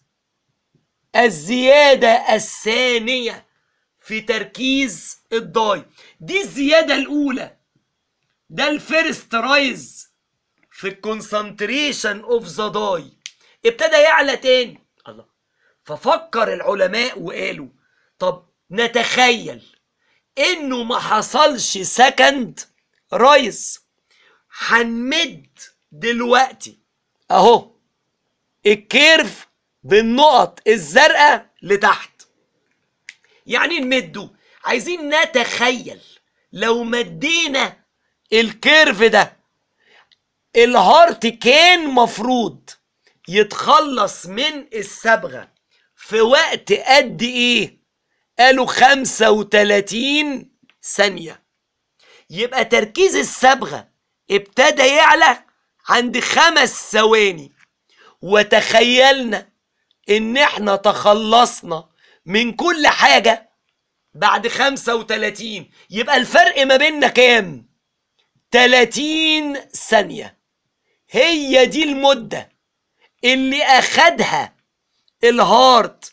الزيادة الثانية في تركيز الضاي. دي الزيادة الاولى، ده الفيرست رايز في الكونسنتريشن اوف ذا داي، ابتدى يعلى تاني. الله، ففكر العلماء وقالوا طب نتخيل انه ما حصلش سكند رايز، هنمد دلوقتي اهو الكيرف بالنقط الزرقاء لتحت. يعني نمده، عايزين نتخيل لو مدينا الكيرف ده الهارت كان مفروض يتخلص من الصبغة في وقت قد ايه؟ قالوا 35 ثانية. يبقى تركيز الصبغة ابتدى يعلى عند 5 ثواني، وتخيلنا ان احنا تخلصنا من كل حاجة بعد 35. يبقى الفرق ما بيننا كام؟ 30 ثانية. هي دي المدة اللي اخدها الهارت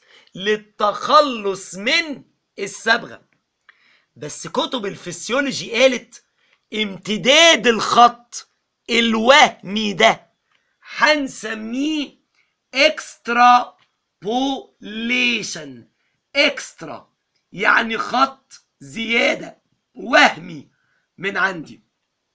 للتخلص من الصبغة. بس كتب الفسيولوجي قالت امتداد الخط الوهمي ده هنسميه اكسترا بوليشن. اكسترا يعني خط زيادة وهمي من عندي،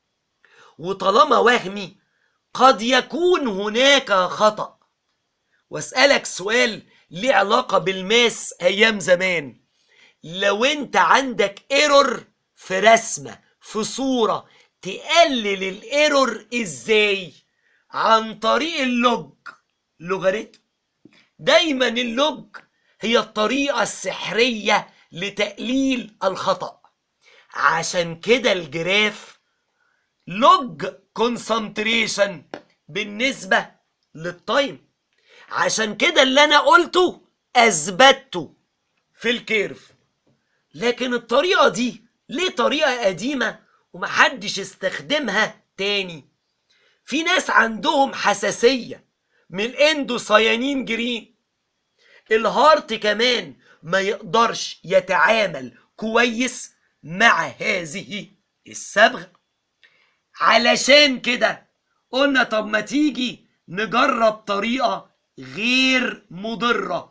وطالما وهمي قد يكون هناك خطأ. واسألك سؤال ليه علاقة بالماس ايام زمان، لو انت عندك ايرور في رسمة في صورة، تقلل الايرور ازاي؟ عن طريق اللوج، لوغاريتم. دايما اللوج هي الطريقة السحرية لتقليل الخطأ. عشان كده الجراف لوج كونسنتريشن بالنسبة للتايم. عشان كده اللي انا قلته اثبته في الكيرف. لكن الطريقة دي ليه طريقة قديمة ومحدش استخدمها تاني؟ في ناس عندهم حساسية من الاندوسيانين جرين. الهارت كمان ما يقدرش يتعامل كويس مع هذه الصبغة. علشان كده قلنا طب ما تيجي نجرب طريقة غير مضرة،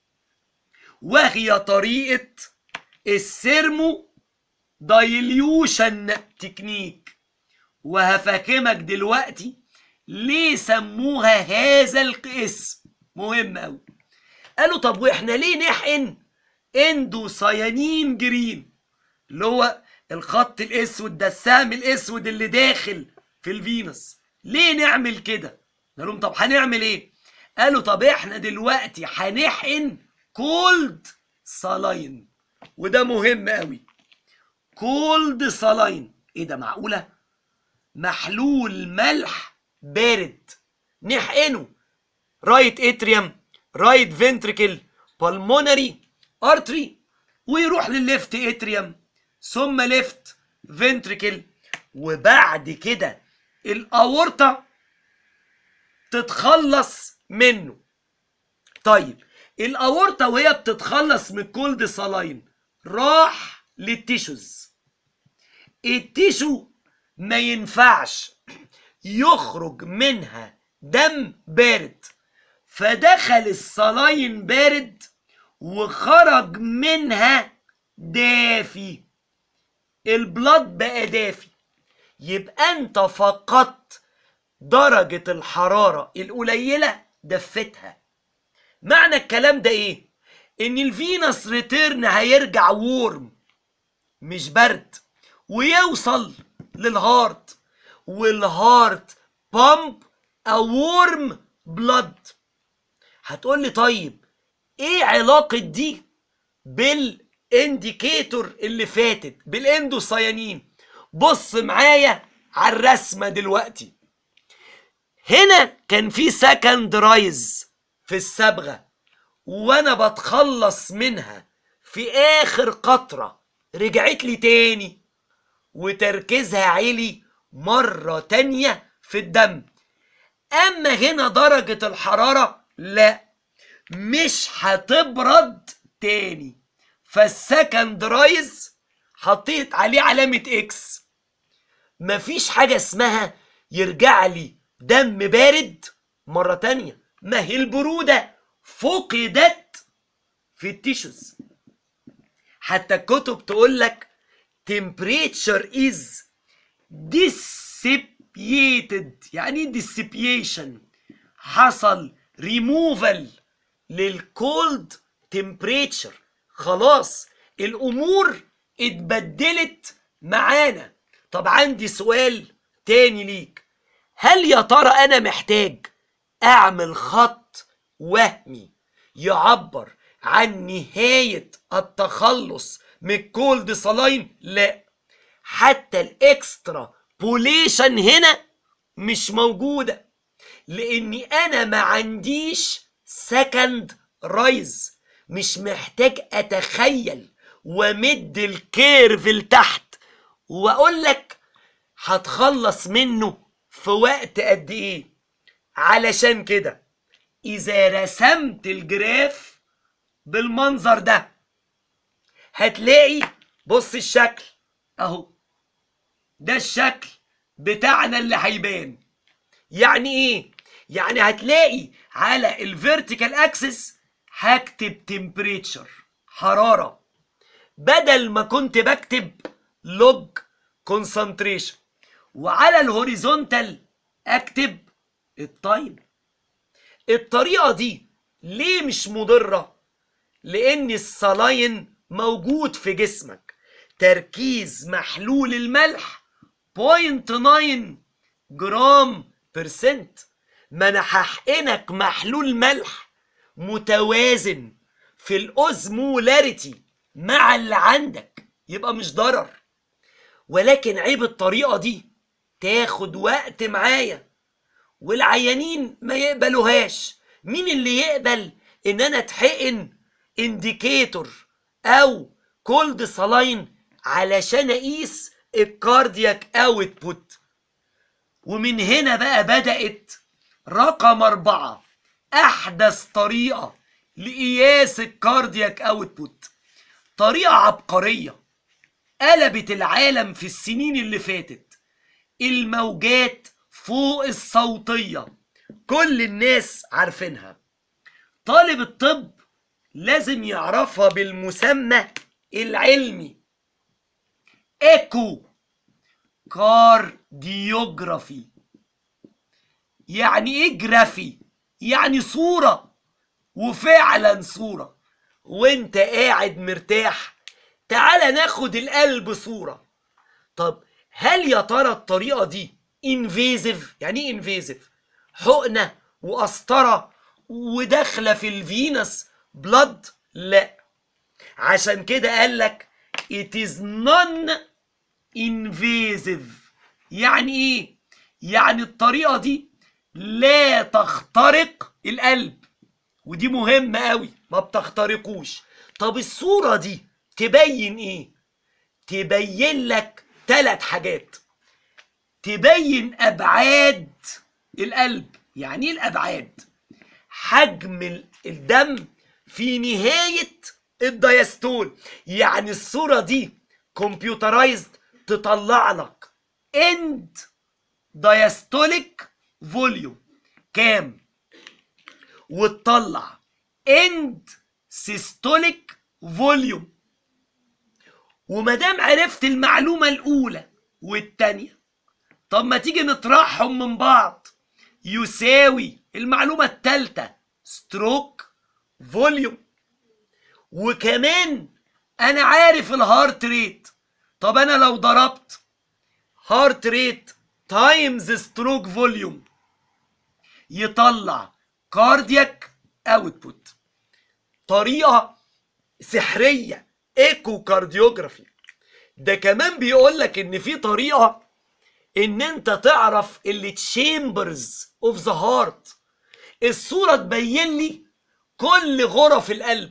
وهي طريقة السيرمو دايليوشن تكنيك. وهفهمك دلوقتي ليه سموها هذا الاسم، مهم قوي. قالوا طب واحنا ليه نحقن اندوسيانين جرين اللي هو الخط الاسود ده، السهم الاسود اللي داخل في الفينوس، ليه نعمل كده؟ قالوا لهم طب هنعمل ايه؟ قالوا طب احنا دلوقتي هنحقن كولد سالاين، وده مهم قوي. كولد سالاين ايه ده؟ معقوله محلول ملح بارد نحقنه رايت اتريوم، رايت فنتريكل، بالمونري ارتري، ويروح للليفت اتريوم ثم ليفت فنتريكل، وبعد كده الاورطه تتخلص منه. طيب الاورطه وهي بتتخلص من الكولد سالاين راح للتيشوز. التيشو ما ينفعش يخرج منها دم بارد، فدخل السلاين بارد وخرج منها دافي، البلاد بقى دافي. يبقى انت فقدت درجة الحرارة القليلة دفتها. معنى الكلام ده ايه؟ ان الفينوس ريتيرن هيرجع وورم مش برد، ويوصل للهارت، والهارت بامب وورم بلاد. هتقول لي طيب ايه علاقة دي بالانديكيتور اللي فاتت بالاندوسيانين؟ بص معايا على الرسمة دلوقتي. هنا كان في سكند رايز في الصبغة، وانا بتخلص منها في اخر قطرة رجعت لي تاني وتركيزها عالي مرة تانية في الدم. اما هنا درجة الحرارة لا، مش هتبرد تاني، فالسكند رايز حطيت عليه علامة اكس. مفيش حاجة اسمها يرجع لي دم بارد مرة تانية، ما هي البرودة فقدت في التيشوز. حتى الكتب تقول لك temperature is dissipated. يعني dissipation، حصل removal للكولد temperature، خلاص الامور اتبدلت معانا. طب عندي سؤال تاني ليك، هل يا ترى انا محتاج اعمل خط وهمي يعبر عن نهاية التخلص من الكولد سالاين؟ لا، حتى الاكسترا بوليشن هنا مش موجودة، لاني انا ما عنديش سكند رايز. مش محتاج اتخيل ومد الكيرف لتحت واقول لك هتخلص منه في وقت قد ايه. علشان كده اذا رسمت الجراف بالمنظر ده هتلاقي، بص الشكل اهو، ده الشكل بتاعنا اللي هيبان. يعني ايه؟ يعني هتلاقي على الفيرتيكال اكسس هكتب تمبريتشر، حرارة، بدل ما كنت بكتب لوج كونسنتريشن، وعلى الهوريزونتال اكتب التايم. الطريقة دي ليه مش مضرة؟ لان السلاين موجود في جسمك، تركيز محلول الملح 0.9 جرام برسنت. ما انا هحقنك محلول ملح متوازن في الاوزمولاريتي مع اللي عندك، يبقى مش ضرر. ولكن عيب الطريقة دي تاخد وقت معايا، والعيانين ما يقبلوهاش. مين اللي يقبل ان انا اتحقن انديكيتور او كولد سلاين علشان اقيس الكاردياك اوتبوت؟ ومن هنا بقى بدأت رقم 4 احدث طريقة لقياس الكاردياك اوتبوت، طريقة عبقرية قلبت العالم في السنين اللي فاتت. الموجات فوق الصوتية كل الناس عارفينها، طالب الطب لازم يعرفها بالمسمى العلمي ايكو كارديوجرافي. يعني ايه جرافي؟ يعني صورة، وفعلا صورة. وانت قاعد مرتاح تعال ناخد القلب صورة. طب هل يا ترى الطريقة دي انفيزيف؟ يعني ايه انفيزيف؟ حقنة وقسطرة وداخلة في الفينس بلاد؟ لا، عشان كده قالك it is non invasive. يعني ايه؟ يعني الطريقة دي لا تخترق القلب، ودي مهمة قوي، ما بتخترقوش. طب الصورة دي تبين ايه؟ تبين لك 3 حاجات. تبين ابعاد القلب. يعني ايه الابعاد؟ حجم الدم في نهاية الدايستول. يعني الصورة دي كمبيوترايزد تطلع لك اند دايستوليك فوليوم كام، وتطلع اند سيستوليك فوليوم. ومادام عرفت المعلومة الأولى والتانية، طب ما تيجي نطرحهم من بعض. يساوي المعلومة التالتة ستروك فوليوم. وكمان أنا عارف الهارت ريت. طب أنا لو ضربت هارت ريت تايمز ستروك فوليوم يطلع كاردياك اوتبوت. طريقة سحرية ايكو كارديوجرافي. ده كمان بيقول لك ان في طريقة ان انت تعرف اللي تشامبرز اوف ذا هارت. الصورة تبين لي كل غرف القلب،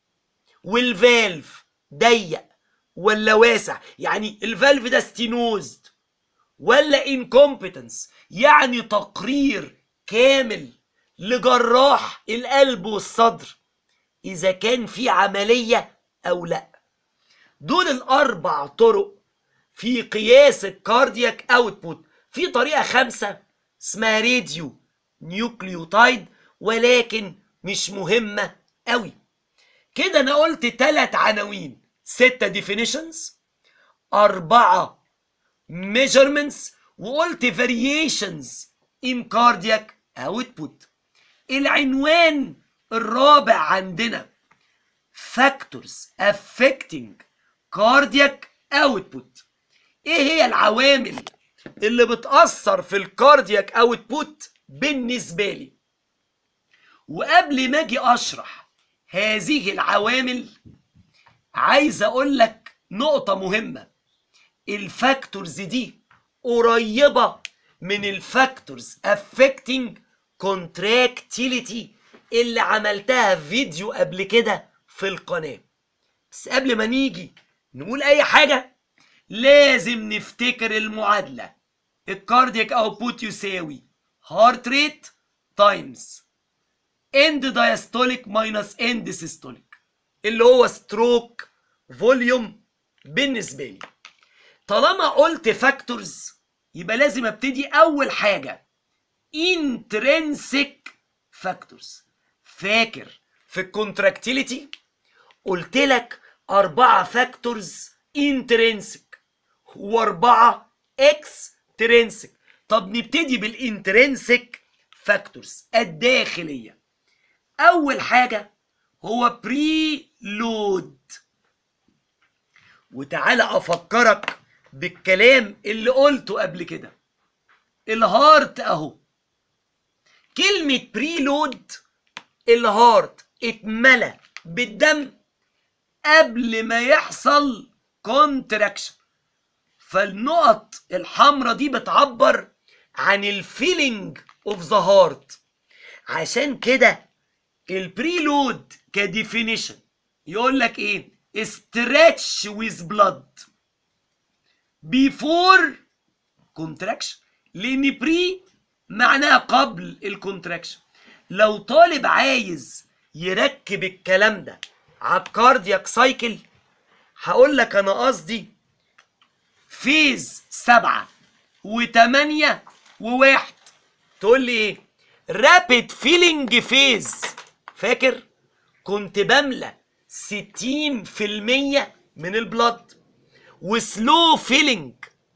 والفالف ضيق ولا واسع، يعني الفالف ده ستينوزد ولا انكومبتنس، يعني تقرير كامل لجراح القلب والصدر اذا كان في عملية او لا. دول ال4 طرق في قياس الكاردياك اوتبوت. في طريقة 5 اسمها راديو نيوكليوتايد، ولكن مش مهمة قوي. كده انا قلت 3 عناوين، 6 definitions، 4 measurements، وقلت variations in cardiac output. العنوان الرابع عندنا factors affecting cardiac output. ايه هي العوامل اللي بتأثر في الكاردياك اوتبوت بالنسبة لي؟ وقبل ما اجي اشرح هذه العوامل عايز اقول لك نقطة مهمة. الفاكتورز دي قريبة من الفاكتورز affecting contractility اللي عملتها فيديو قبل كده في القناة. بس قبل ما نيجي نقول اي حاجة لازم نفتكر المعادلة. الكاردياك اوتبوت يساوي هارت ريت تايمز اند دايستوليك ماينس اند سيستوليك، اللي هو ستروك فوليوم. بالنسبة لي طالما قلت فاكتورز يبقى لازم ابتدي اول حاجة intrinsic factors. فاكر في الكونتراكتيليتي قلت لك 4 فاكتورز intrinsic و4 extrinsic. طب نبتدي بالانترنسك فاكتورز الداخلية. اول حاجة هو بري لود. وتعالى افكرك بالكلام اللي قلته قبل كده. الهارت اهو، كلمة بري لود، الهارت اتملى بالدم قبل ما يحصل كونتراكشن. فالنقط الحمراء دي بتعبر عن الفيلينج اوف ذا هارت. عشان كده البريلود كديفينيشن يقول لك ايه؟ stretch with blood before contraction، لان بري معناها قبل الكونتراكشن. لو طالب عايز يركب الكلام ده على الكاردياك سايكل هقول لك انا قصدي فيز 7 و8 و1. تقول لي ايه؟ رابيد فيلينج فيز، فاكر كنت بملى 60% من البلد، وسلو فيلينج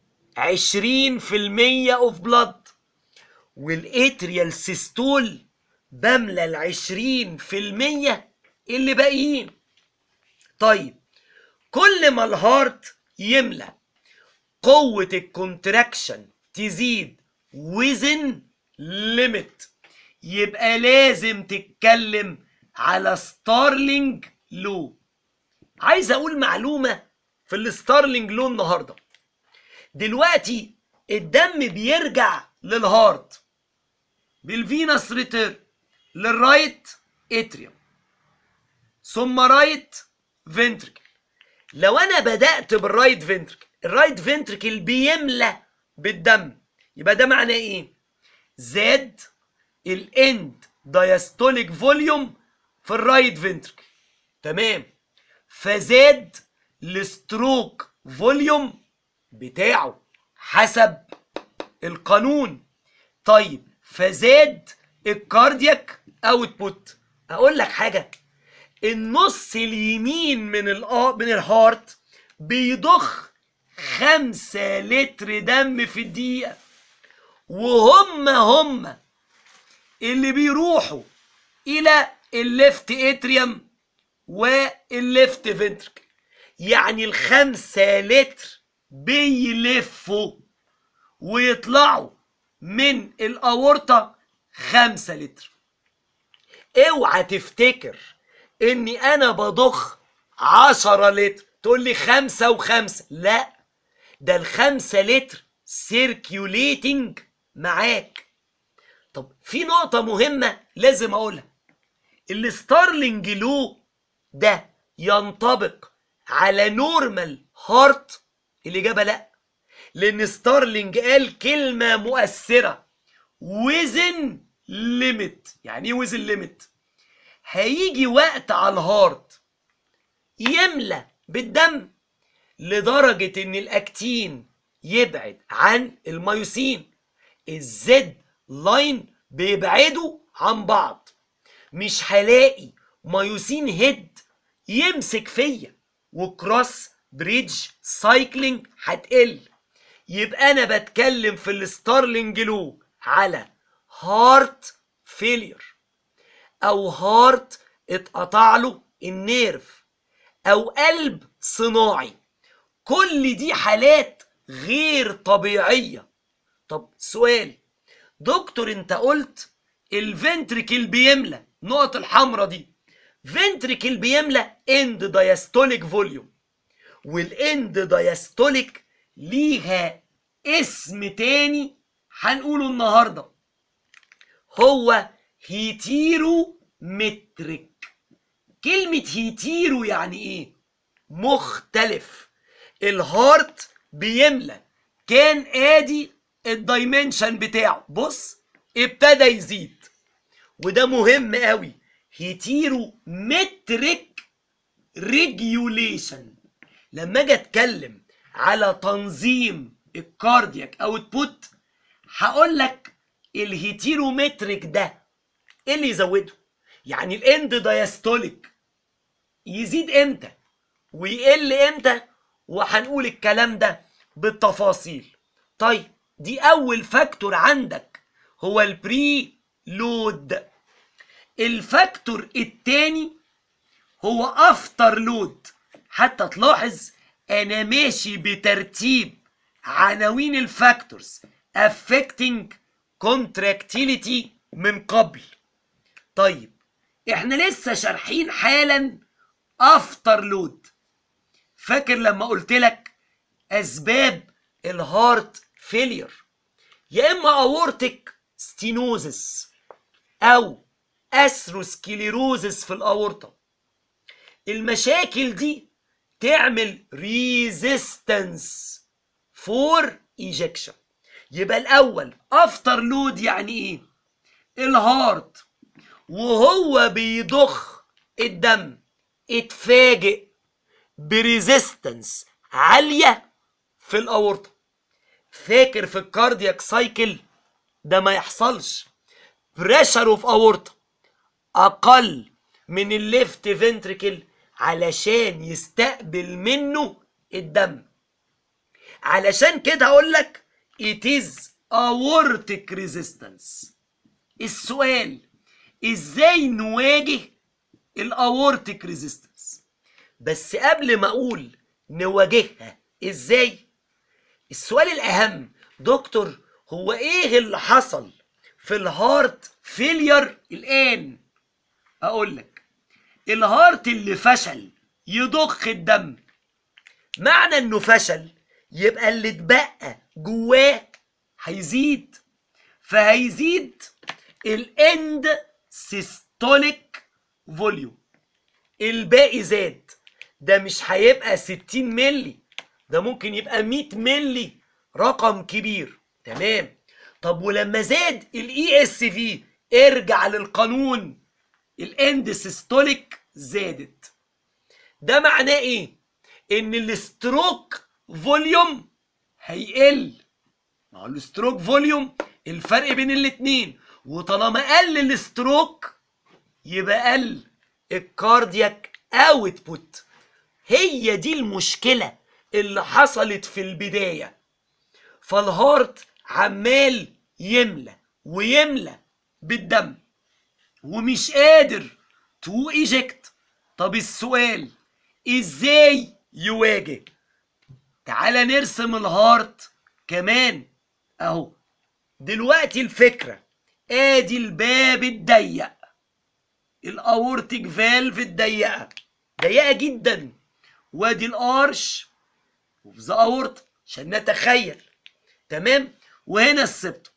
20% اوف بلد، والاتريال سيستول بملى ال20% اللي باقيين. طيب كل ما الهارت يملى قوة الكونتراكشن تزيد وزن ليميت، يبقى لازم تتكلم على ستارلينج لو. عايز اقول معلومة في الستارلينج لو النهاردة. دلوقتي الدم بيرجع للهارت بالفينس ريتيرن للرايت اتريوم ثم رايت فنتركل. لو انا بدأت بالرايت فنتركل، الرايت فنتركل بيملى بالدم، يبقى ده معناه ايه؟ زاد الاند دايستوليك فوليوم في الرايت فنتركل، تمام، فزاد الستروك فوليوم بتاعه حسب القانون. طيب فزاد الكاردياك اوتبوت. اقول لك حاجه، النص اليمين من الهارت بيضخ 5 لتر دم في الدقيقه، وهم اللي بيروحوا الى الليفت اتريوم والليفت فنتركل. يعني ال5 لتر بيلفوا ويطلعوا من الاورطه 5 لتر. اوعى تفتكر اني انا بضخ 10 لتر تقول لي 5 و5، لا، ده ال5 لتر سيركيوليتنج معاك. طب في نقطة مهمة لازم اقولها، الستارلينج لو ده ينطبق على نورمال هارت؟ الإجابة لا، لأن ستارلينج قال كلمة مؤثرة، وزن ليميت. يعني ايه وزن ليميت؟ هيجي وقت على الهارت يملى بالدم لدرجة ان الاكتين يبعد عن الميوسين، الزد لاين بيبعدوا عن بعض، مش هلاقي ميوسين هيد يمسك فيا، وكروس بريدج سايكلينج هتقل. يبقى انا بتكلم في الستارلينج لو على هارت فيلير، او هارت اتقطع له النيرف، او قلب صناعي. كل دي حالات غير طبيعية. طب سؤال، دكتور انت قلت الفنتريكل بيملى، النقط الحمراء دي فنتريكل بيملى اند دايستوليك فوليوم، والاند دايستوليك ليها اسم تاني هنقوله النهارده، هو هيتيرو متريك. كلمة هيتيرو يعني ايه؟ مختلف. الهارت بيملى، كان ادي الدايمنشن بتاعه، بص ابتدى يزيد، وده مهم قوي، هيتيرو متريك ريجيوليشن. لما اجي اتكلم على تنظيم الكاردياك اوتبوت هقول لك الهيتيرومتريك ده ايه اللي يزوده. يعني الاند دايستوليك يزيد امتى ويقل امتى، وهنقول الكلام ده بالتفاصيل. طيب دي اول فاكتور عندك، هو البري لود. الفاكتور التاني هو افتر لود. حتى تلاحظ انا ماشي بترتيب عناوين الفاكتورز affecting contractility من قبل. طيب احنا لسه شارحين حالا افتر لود. فاكر لما قلت لك اسباب الهارت فيلير؟ يا اما اورتيك ستينوزس، او اثروسكليروزس في الاورطه. المشاكل دي تعمل ريزيستنس فور ايجكشن. يبقى الاول افتر لود يعني ايه؟ الهارت وهو بيضخ الدم اتفاجئ بريزيستنس عاليه في الاورطه. فاكر في الكاردياك سايكل ده ما يحصلش. بريشر اوف اورطه اقل من الليفت فنتريكل علشان يستقبل منه الدم. علشان كده هقول لك it is aortic resistance. السؤال ازاي نواجه الاورتيك ريزيستنس؟ بس قبل ما اقول نواجهها ازاي، السؤال الاهم دكتور هو ايه اللي حصل في الهارت فيلير الان؟ اقول لك الهارت اللي فشل يضخ الدم، معنى انه فشل يبقى اللي اتبقى جواه هيزيد، فهيزيد الاند سيستوليك فوليوم. الباقي زاد، ده مش هيبقى 60 ملي، ده ممكن يبقى 100 ملي، رقم كبير. تمام. طب ولما زاد الاي اس في، ارجع للقانون، الاند سيستوليك زادت. ده معناه ايه؟ ان الستروك فوليوم هيقل. ما هو الستروك فوليوم الفرق بين الاتنين، وطالما قل الستروك يبقى قل الكاردياك اوتبوت. هي دي المشكلة اللي حصلت في البداية. فالهارت عمال يملى ويملى بالدم ومش قادر تو ايجكت. طب السؤال ازاي يواجه؟ تعال نرسم الهارت كمان اهو. دلوقتي الفكرة ادي الباب الضيق، الاورتيك فالف الضيقة، ضيقة جدا، وادي الارش وفي ذا اورت عشان نتخيل. تمام. وهنا السبتم.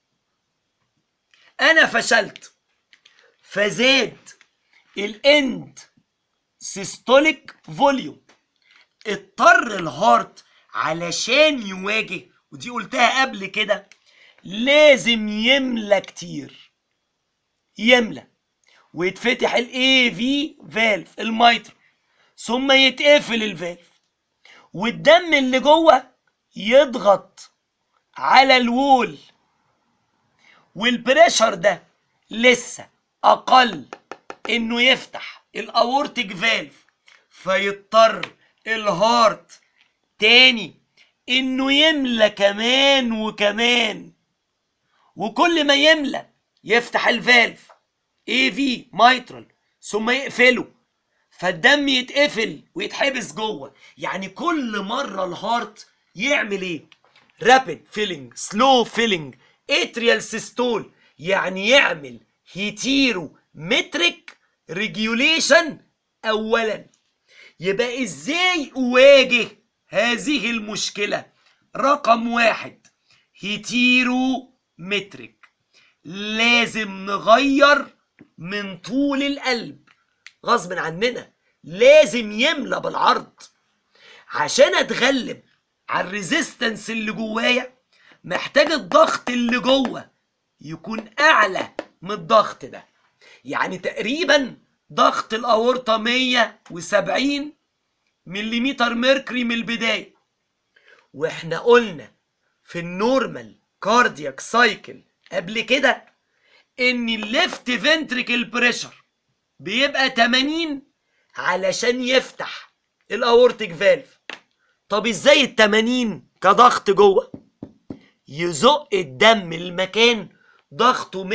انا فشلت فزاد الاند سيستوليك فوليوم. اضطر الهارت علشان يواجه، ودي قلتها قبل كده، لازم يملى كتير، يملى ويتفتح الاي في فالف الميتر، ثم يتقفل الفالف والدم اللي جوه يضغط على الوول، والبريشر ده لسه اقل انه يفتح الاورتيك فالف، فيضطر الهارت تاني انه يملى كمان وكمان، وكل ما يملى يفتح الفالف اي في مايترال ثم يقفله، فالدم يتقفل ويتحبس جوه. يعني كل مره الهارت يعمل ايه؟ رابيد فيلينج، سلو فيلينج، اتريال سيستول، يعني يعمل هيتيرو متريك ريجيوليشن اولا. يبقى ازاي اواجه هذه المشكله؟ رقم واحد هيتيرو متريك، لازم نغير من طول القلب غصب عننا، لازم يملى بالعرض. عشان اتغلب على الريزيستنس اللي جوايا محتاج الضغط اللي جوه يكون اعلى من الضغط ده. يعني تقريبا ضغط الاورطه 170 ملم ميركوري من البدايه. واحنا قلنا في النورمال كاردياك سايكل قبل كده ان الليفت فنتريكل بريشر بيبقى 80 علشان يفتح الاورتيك فالف. طب ازاي ال 80 كضغط جوه يزق الدم المكان ضغطه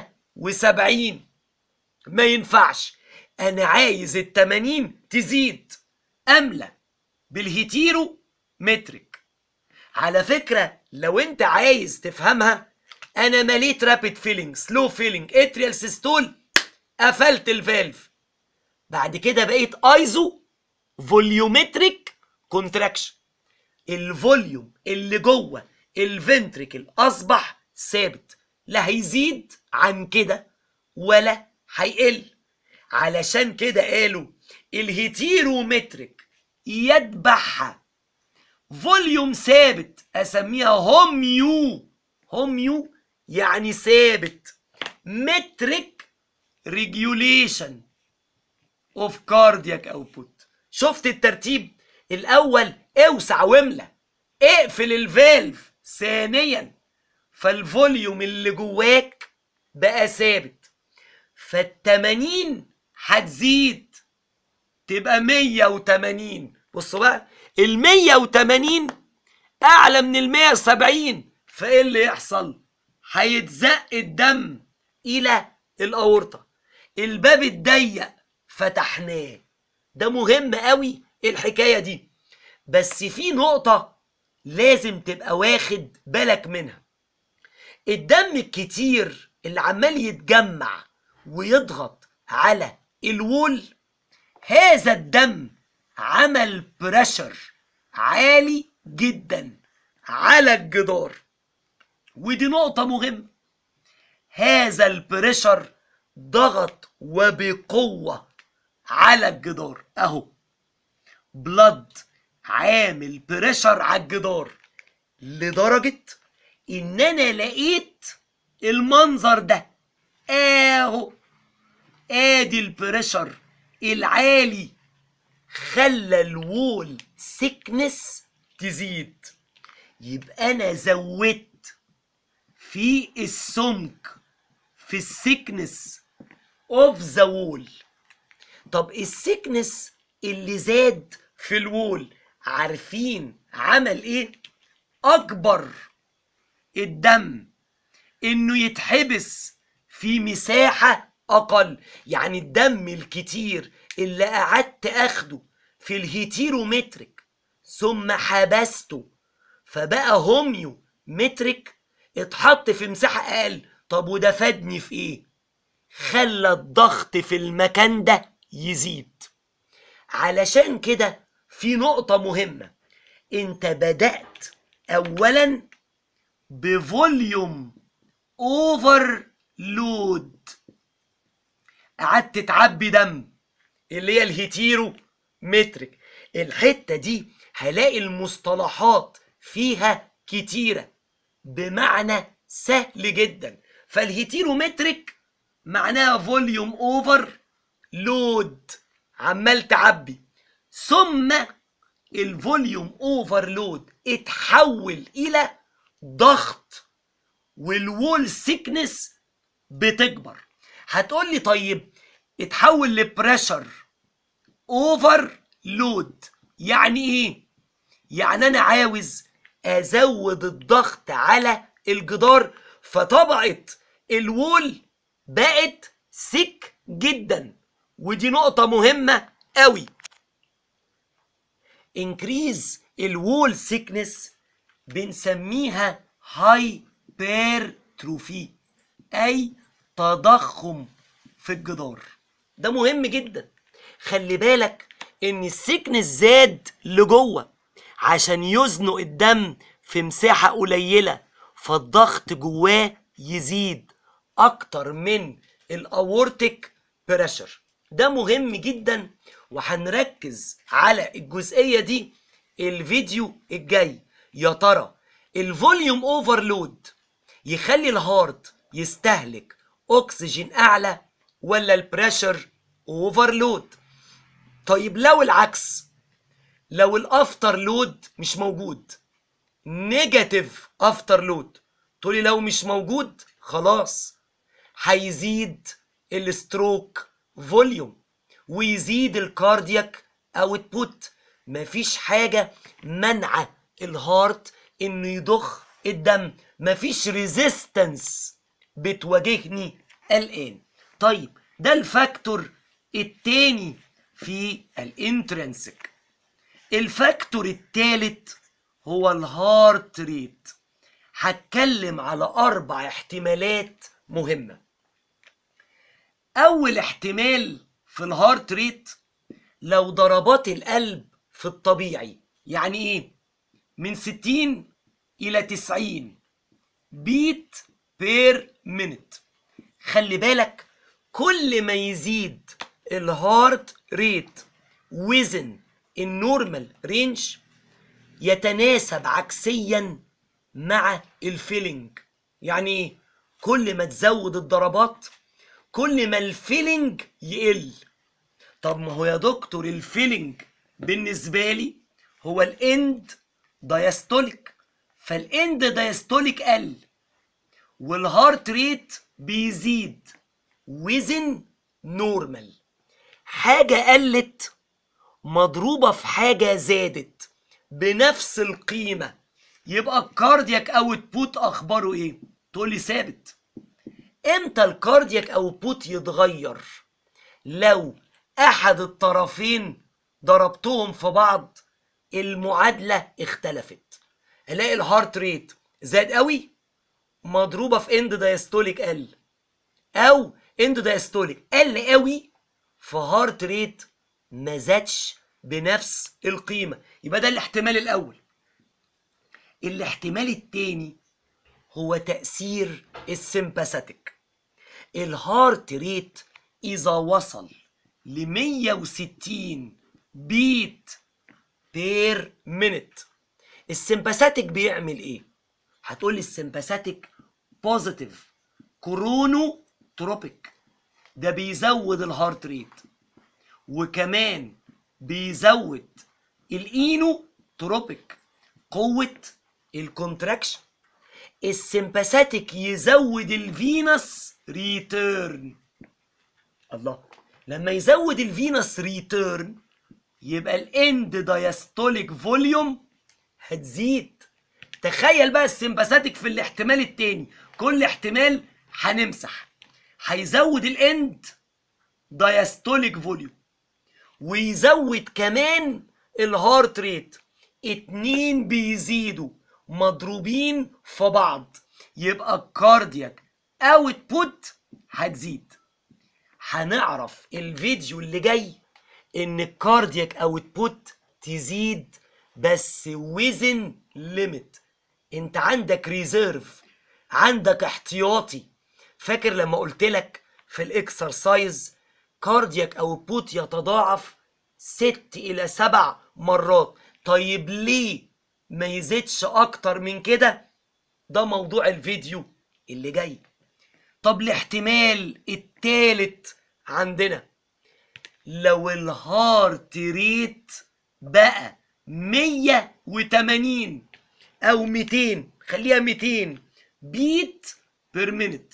170؟ ما ينفعش. انا عايز ال 80 تزيد، املى بالهيتيرو متريك. على فكرة لو انت عايز تفهمها، انا مليت رابيد فيلينج، سلو فيلينج، اتريال سيستول، قفلت الفالف، بعد كده بقيت ايزو فوليومتريك كونتراكشن. الفوليوم اللي جوه الفنتريكل اصبح ثابت، لا هيزيد عن كده ولا هيقل. علشان كده قالوا الهيتيرومتريك يتبعها فوليوم ثابت اسميها هوميو. هوميو يعني ثابت. متريك ريجوليشن اوف كاردياك اوتبوت. شفت الترتيب؟ الاول اوسع واملى، اقفل الفالف. ثانيا فالفوليوم اللي جواك بقى ثابت، فال80 هتزيد تبقى 180. بصوا بقى، ال180 اعلى من ال170، فايه اللي يحصل؟ هيتزق الدم الى الاورطه. الباب الضيق فتحناه. ده مهم قوي الحكايه دي. بس في نقطه لازم تبقى واخد بالك منها. الدم الكتير اللي عمال يتجمع ويضغط على الوول، هذا الدم عمل بريشر عالي جدا على الجدار. ودي نقطة مهمة. هذا البريشر ضغط وبقوة على الجدار اهو. بلد عامل بريشر على الجدار لدرجة ان انا لقيت المنظر ده اهو. ادي البريشر العالي خلى الوول سيكنس تزيد. يبقى انا زودت في السمك، في السيكنس اوف ذا وول. طب السيكنس اللي زاد في الوول عارفين عمل ايه؟ اكبر الدم انه يتحبس في مساحة اقل. يعني الدم الكتير اللي قعدت اخده في الهيتيرومتريك ثم حبسته فبقى هوميو متريك اتحط في مساحة اقل. طب وده فادني في ايه؟ خلى الضغط في المكان ده يزيد. علشان كده في نقطة مهمة. انت بدأت اولا بفوليوم اوفر لود، قعدت تعبي دم اللي هي الهيتيرو متريك. الحتة دي هلاقي المصطلحات فيها كتيرة بمعنى سهل جدا. فالهيتيرومتريك معناها فوليوم اوفر لود، عمال تعبي. ثم الفوليوم اوفر لود اتحول الى ضغط والوول سيكنس بتكبر. هتقول لي طيب اتحول لبريشر اوفر لود يعني ايه؟ يعني انا عاوز ازود الضغط على الجدار فطبقة الوول بقت سيك جدا. ودي نقطة مهمة قوي. انكريز الوول سيكنس بنسميها هايبرتروفي، اي تضخم في الجدار. ده مهم جدا. خلي بالك ان السيكنس زاد لجوه عشان يزنق الدم في مساحة قليلة، فالضغط جواه يزيد اكتر من الاورتيك بريشر. ده مهم جدا وهنركز على الجزئية دي الفيديو الجاي. يا ترى الفوليوم اوفرلود يخلي الهارت يستهلك اكسجين اعلى ولا البريشر اوفرلود؟ طيب لو العكس، لو الافتر لود مش موجود، نيجاتيف افتر لود، تقولي لو مش موجود خلاص هيزيد الستروك فوليوم ويزيد الكاردياك اوتبوت. مفيش حاجة منع الهارت انه يضخ الدم، مفيش ريزيستنس بتواجهني الان. طيب ده الفاكتور التاني في الانترنسك. الفاكتور التالت هو الهارت ريت. هتكلم على 4 احتمالات مهمة. اول احتمال في الهارت ريت لو ضربات القلب في الطبيعي، يعني ايه؟ من 60 الى 90 بيت بير مينت. خلي بالك كل ما يزيد الهارت ريت وزن النورمال رينج يتناسب عكسيا مع الفيلينج. يعني ايه؟ كل ما تزود الضربات كل ما الفيلينج يقل. طب ما هو يا دكتور الفيلينج بالنسبه لي هو الاند دايستوليك، فالاند دايستوليك قل والهارت ريت بيزيد وزن نورمال. حاجه قلت مضروبه في حاجه زادت بنفس القيمه، يبقى الكاردياك اوتبوت اخباره ايه؟ تقول لي ثابت. امتى الكاردياك اوتبوت يتغير؟ لو احد الطرفين ضربتهم في بعض المعادله اختلفت. الاقي الهارت ريت زاد قوي مضروبه في اند دايستوليك قل، او اند دايستوليك قل قوي فهارت ريت ما زادش بنفس القيمه. يبقى ده الاحتمال الاول. الاحتمال التاني هو تأثير السمباثيك. الهارت ريت إذا وصل ل 160 بيت بير مينت السمباثيك بيعمل ايه؟ هتقولي السمباثيك بوزيتيف كرونو تروبيك، ده بيزود الهارت ريت وكمان بيزود الاينو تروبيك قوة الكونتراكشن. السمباثيك يزود الفينس ريتيرن. الله، لما يزود الفينس ريتيرن يبقى الاند دايستوليك فوليوم هتزيد. تخيل بقى السمباثيك في الاحتمال التاني، كل احتمال هنمسح، هيزود الاند دايستوليك فوليوم ويزود كمان الهارت ريت، اتنين بيزيدوا مضروبين في بعض، يبقى الكاردياك اوتبوت هتزيد. هنعرف الفيديو اللي جاي ان الكاردياك اوتبوت تزيد بس وزن ليميت. انت عندك ريزيرف، عندك احتياطي. فاكر لما قلت لك في الاكسرسايز كاردياك اوتبوت يتضاعف 6 إلى 7 مرات؟ طيب ليه ما يزيدش اكتر من كده؟ ده موضوع الفيديو اللي جاي. طب الاحتمال التالت عندنا، لو الهارت ريت بقى 180 او 200، خليها 200 بيت بير مينت.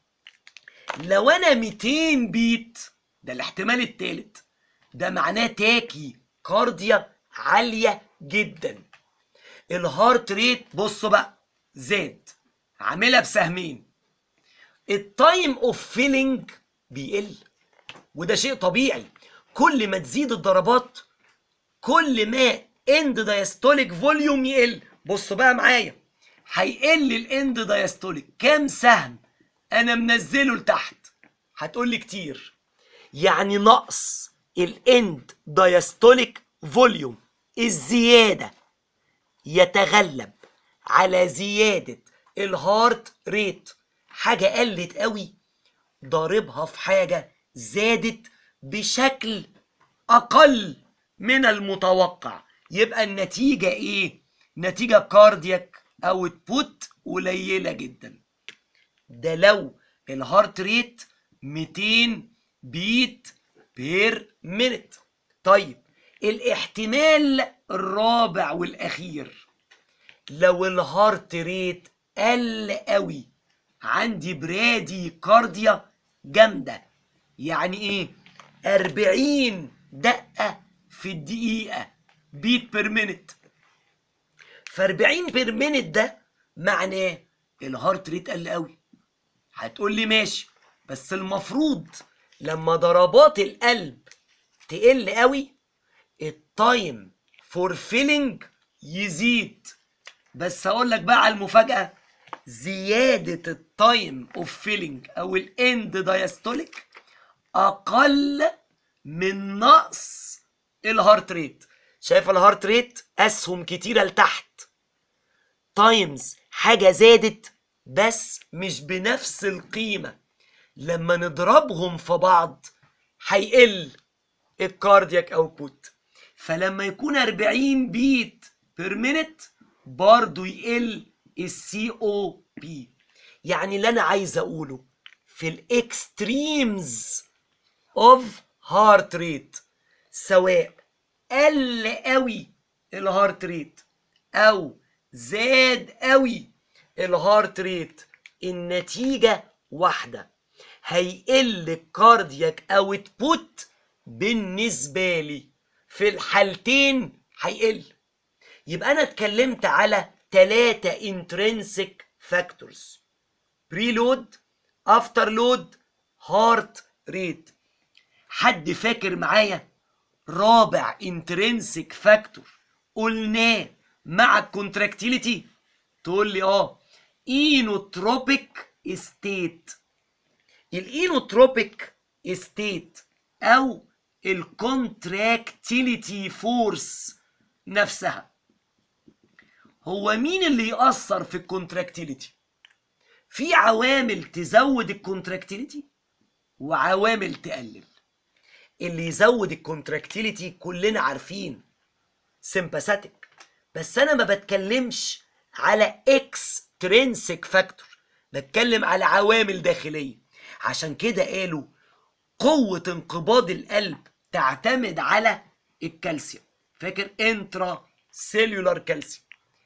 لو انا 200 بيت، ده الاحتمال التالت، ده معناه تاكي كارديا عالية جدا. الهارت ريت بصوا بقى زاد، عاملها بسهمين. التايم اوف فيلينج بيقل وده شيء طبيعي. كل ما تزيد الضربات كل ما اند دايستوليك فوليوم يقل. بصوا بقى معايا، هيقل الاند دايستوليك كام سهم انا منزله لتحت؟ هتقولي كتير. يعني نقص الاند دايستوليك فوليوم الزياده يتغلب على زياده الهارت ريت. حاجه قلت قوي ضاربها في حاجه زادت بشكل اقل من المتوقع، يبقى النتيجه ايه؟ نتيجه كاردياك اوتبوت قليله جدا. ده لو الهارت ريت 200 بيت بير مينت. طيب الاحتمال الرابع والاخير، لو الهارت ريت قل قوي، عندي برادي كارديا جامده. يعني ايه؟ 40 دقه في الدقيقه بيت بير مينت. ف 40 بير مينت ده معناه الهارت ريت قل قوي. هتقول لي ماشي، بس المفروض لما ضربات القلب تقل قوي التايم فور فيلينج يزيد. بس هقول لك بقى على المفاجأة، زيادة التايم اوف فيلينج او الاند دايستوليك اقل من نقص الهارت ريت. شايف الهارت ريت اسهم كتيرة لتحت، تايمز حاجة زادت بس مش بنفس القيمة. لما نضربهم في بعض هيقل الكاردياك اوتبوت. فلما يكون 40 بيت بير مينت برضه يقل السي او بي. يعني اللي انا عايز اقوله في الاكستريمز اوف هارت ريت، سواء قل قوي الهارت ريت او زاد قوي الهارت ريت، النتيجة واحدة، هيقل الكاردياك اوتبوت بالنسبة لي في الحالتين هيقل. يبقى انا اتكلمت على 3 intrinsic factors: preload, afterload, heart rate. حد فاكر معايا رابع intrinsic factor قلناه مع الكونتراكتيليتي؟ تقول لي اينوتروبيك ستيت. الاينوتروبيك ستيت او الكونتراكتيليتي فورس نفسها. هو مين اللي يأثر في الكونتراكتيليتي؟ في عوامل تزود الكونتراكتيليتي وعوامل تقلل. اللي يزود الكونتراكتيليتي كلنا عارفين سيمباثيك، بس انا ما بتكلمش على اكسترينسيك فاكتور، بتكلم على عوامل داخليه. عشان كده قالوا قوه انقباض القلب تعتمد على الكالسيوم. فاكر انترا سيلولار كالسيوم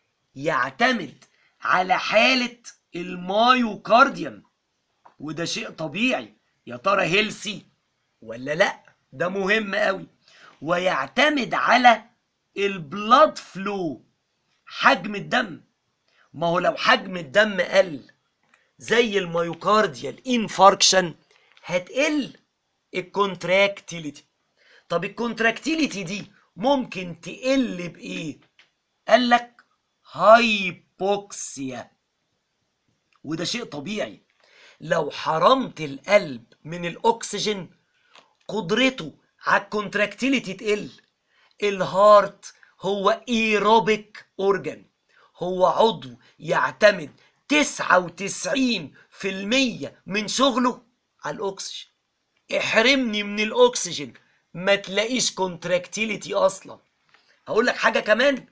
يعتمد على حاله المايوكارديوم، وده شيء طبيعي. يا ترى هيلسي ولا لا؟ ده مهم قوي. ويعتمد على البلاد فلو، حجم الدم. ما هو لو حجم الدم قل زي الميوكارديال انفاركشن هتقل الكونتراكتيليتي. طب الكونتراكتيليتي دي ممكن تقل بايه؟ قال لك هايبوكسيا، وده شيء طبيعي. لو حرمت القلب من الاكسجين قدرته على الكونتراكتيليتي تقل. الهارت هو ايروبيك اورجان، هو عضو يعتمد 99% من شغله على الاكسجين. احرمني من الاكسجين ما تلاقيش كونتراكتيليتي اصلا. هقول لك حاجه كمان،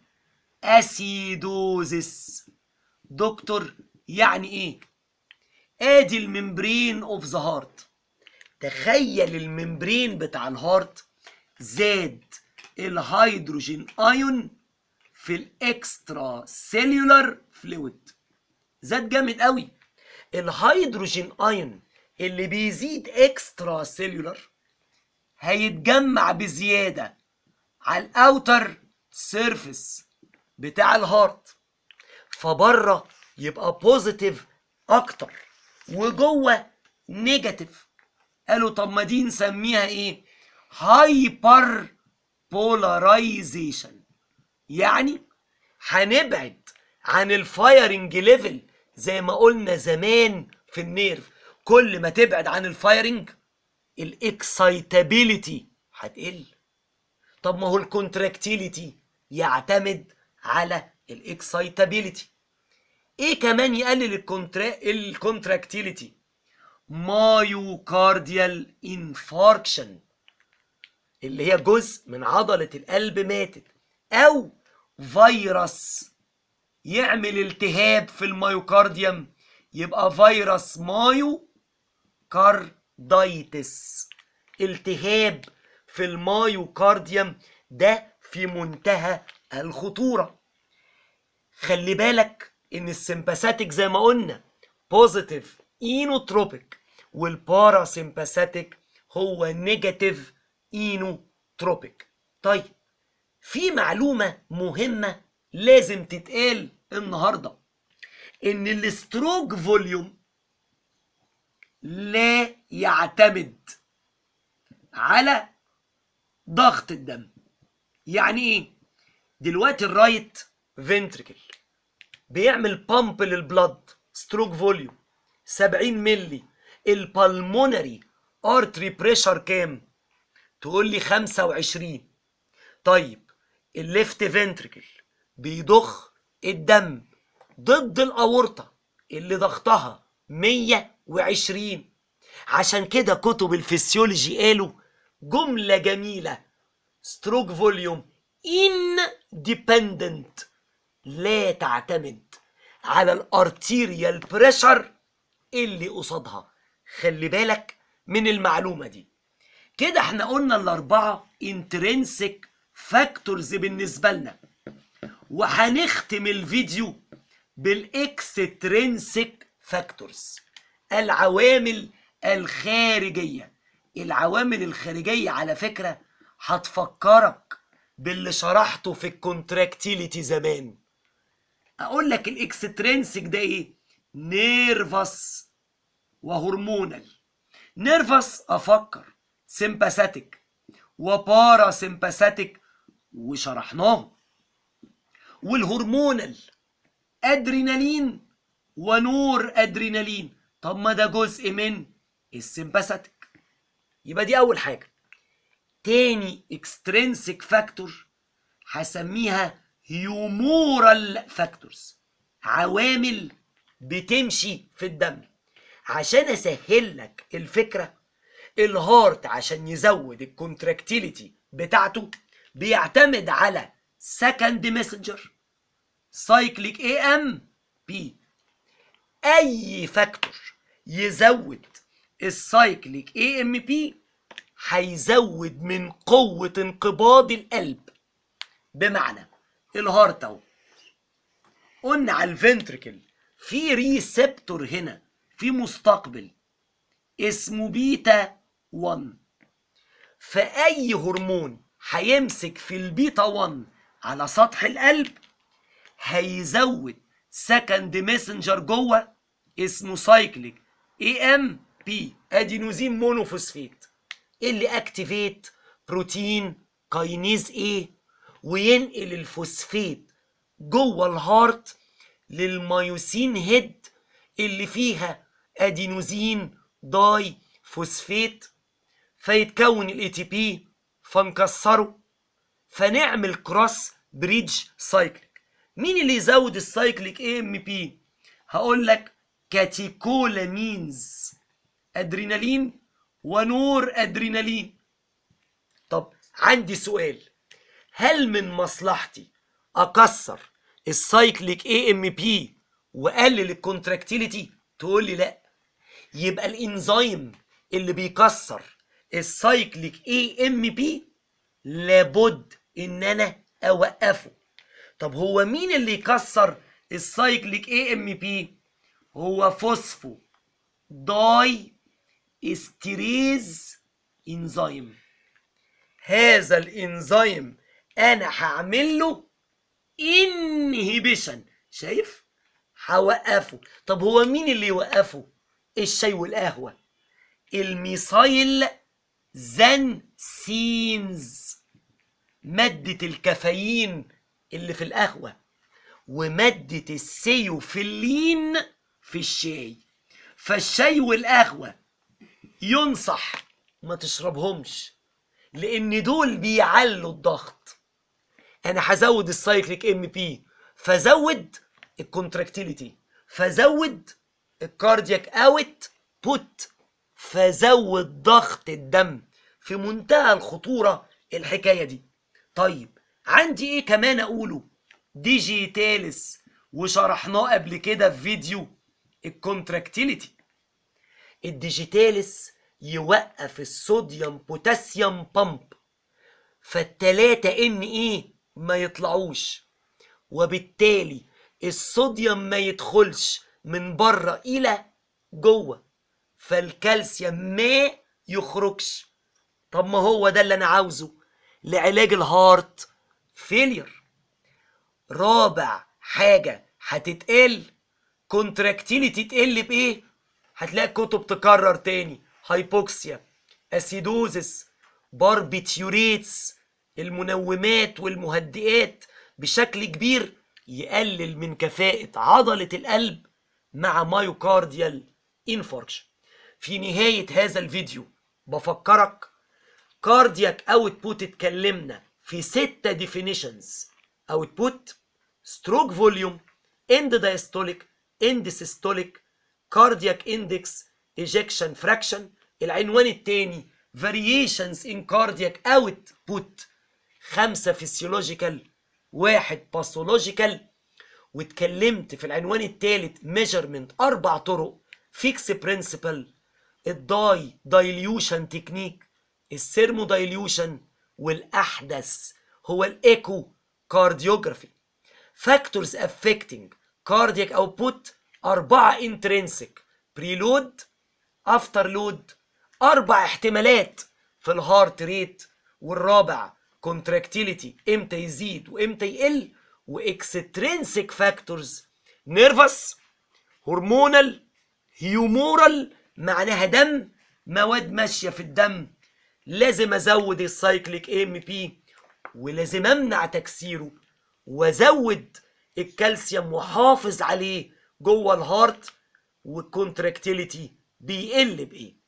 اسيدوزس. دكتور يعني ايه؟ ادي الممبرين اوف ذا هارت. تخيل الممبرين بتاع الهارت زاد الهيدروجين ايون في الاكسترا سيلولار فلويد، زاد جامد قوي. الهيدروجين ايون اللي بيزيد اكسترا سيلولار هيتجمع بزياده على الاوتر سيرفيس بتاع الهارت، فبره يبقى بوزيتيف اكتر وجوه نيجاتيف. قالوا طب ما دي نسميها ايه؟ هايبر بولارايزيشن. يعني هنبعد عن الفايرنج ليفل زي ما قلنا زمان في النيرف. كل ما تبعد عن الفايرنج الاكسايتابيليتي هتقل. طب ما هو الكونتراكتيليتي يعتمد على الاكسايتابيليتي. ايه كمان يقلل الكونتراكتيليتي؟ مايوكارديال انفاركشن، اللي هي جزء من عضلة القلب ماتت، او فيروس يعمل التهاب في الميوكارديوم، يبقى فيروس مايو كاردايتس. التهاب في المايوكارديوم ده في منتهى الخطورة. خلي بالك ان السمباثيك زي ما قلنا بوزيتيف اينوتروبيك، والباراسمباثيك هو نيجاتيف اينوتروبيك. طيب في معلومة مهمة لازم تتقال النهاردة، ان الستروك فوليوم لا يعتمد على ضغط الدم. يعني ايه؟ دلوقتي الرايت فنتريكل بيعمل بامب للبلد ستروك فوليوم 70 ملي، البالمونري ارتري بريشر كام؟ تقول لي 25. طيب الليفت فنتريكل بيضخ الدم ضد الاورطه اللي ضغطها 120، عشان كده كتب الفسيولوجي قالوا جملة جميلة: ستروك فوليوم independent، لا تعتمد على الارتيريال بريشر اللي قصادها. خلي بالك من المعلومة دي. كده احنا قلنا الاربعة انترنسك فاكتورز بالنسبة لنا، وهنختم الفيديو بالاكسترنسك فاكتورز، العوامل الخارجية. العوامل الخارجية على فكرة هتفكرك باللي شرحته في الكونتراكتيليتي زمان. اقول لك الاكسترنسك ده ايه؟ نيرفس وهرمونال. نيرفس افكر سيمباثيك وبارا سيمباثيك وشرحناهم. والهرمونال ادرينالين ونور ادرينالين. طب ما ده جزء من السيمباثيك. يبقى دي اول حاجه. تاني اكسترنسك فاكتور هسميها هيومورال فاكتورز، عوامل بتمشي في الدم. عشان اسهل لك الفكره، الهارت عشان يزود الكونتراكتيليتي بتاعته بيعتمد على سكند ميسنجر سايكليك اي ام بي. اي فاكتور يزود السايكليك اي ام بي هيزود من قوة انقباض القلب. بمعنى الهارت اهو، قلنا على الفنتركل في ريسبتور هنا، في مستقبل اسمه بيتا 1. فأي هرمون هيمسك في البيتا 1 على سطح القلب هيزود سكند ميسنجر جوه اسمه سايكليك اي ام بي، ادينوزين مونوفوسفيت، اللي اكتيفيت بروتين كاينيز ايه وينقل الفوسفيت جوه الهارت للمايوسين هيد اللي فيها ادينوزين داي فوسفيت، فيتكون الاي تي بي فنكسره فنعمل كروس بريدج سايكليك. مين اللي يزود السايكليك اي ام بي؟ هقول لك كاتيكولامينز، ادرينالين ونور ادرينالين. طب عندي سؤال، هل من مصلحتي اكسر السايكليك اي ام بي واقلل الكونتراكتيليتي؟ تقول لي لا. يبقى الانزيم اللي بيكسر السايكليك اي ام بي لابد ان انا اوقفه. طب هو مين اللي يكسر السايكليك اي ام بي؟ هو فوسفو داي استيريز انزيم. هذا الانزيم انا هعمل له انهبيشن. شايف؟ هوقفه. طب هو مين اللي يوقفه؟ الشاي والقهوه، الميثايل زانسينز، ماده الكافيين اللي في القهوه وماده السيوفيلين في الشاي. فالشاي والقهوه ينصح ما تشربهمش لان دول بيعلوا الضغط. انا هزود السايكليك ام بي فزود الكونتراكتيليتي فزود الكاردياك اوت بوت فزود ضغط الدم. في منتهى الخطوره الحكايه دي. طيب عندي ايه كمان اقوله؟ ديجيتالس، وشرحناه قبل كده في فيديو الكونتراكتيليتي. الديجيتالس يوقف الصوديوم بوتاسيوم بامب، فالتلاتة ان ايه ما يطلعوش، وبالتالي الصوديوم ما يدخلش من بره الى جوه، فالكالسيوم ما يخرجش. طب ما هو ده اللي انا عاوزه لعلاج الهارت فيلير. رابع حاجة هتتقل كونتراكتيليتي، تقل بايه؟ هتلاقي كتب تكرر تاني: هايبوكسيا، اسيدوزس، باربيتيوريتس، المنومات والمهدئات بشكل كبير يقلل من كفاءة عضلة القلب مع مايوكارديال انفاركشن. في نهاية هذا الفيديو بفكرك كاردياك اوتبوت اتكلمنا في 6 ديفينيشنز: اوتبوت، ستروك فوليوم، اند دايستوليك، اند سيستوليك، كاردياك اندكس، ejection fraction. العنوان التاني variations in cardiac output، 5 physiological 1 pathological. واتكلمت في العنوان التالت measurement 4 طرق: fix principle، الداي دايليوشن تكنيك، السيرمو دايليوشن، والأحدث هو الإيكو كارديوجرافي. فاكتورز affecting cardiac output 4: intrinsic، بريلود، افتر لود، 4 احتمالات في الهارت ريت، والرابع كونتراكتيليتي امتى يزيد وامتى يقل، واكسترينسيك فاكتورز نيرفس، هرمونال، هيومورال معناها دم، مواد ماشيه في الدم، لازم ازود السايكليك ام بي ولازم امنع تكسيره، وازود الكالسيوم وحافظ عليه جوه الهارت، والكونتراكتيليتي بيقل بايه؟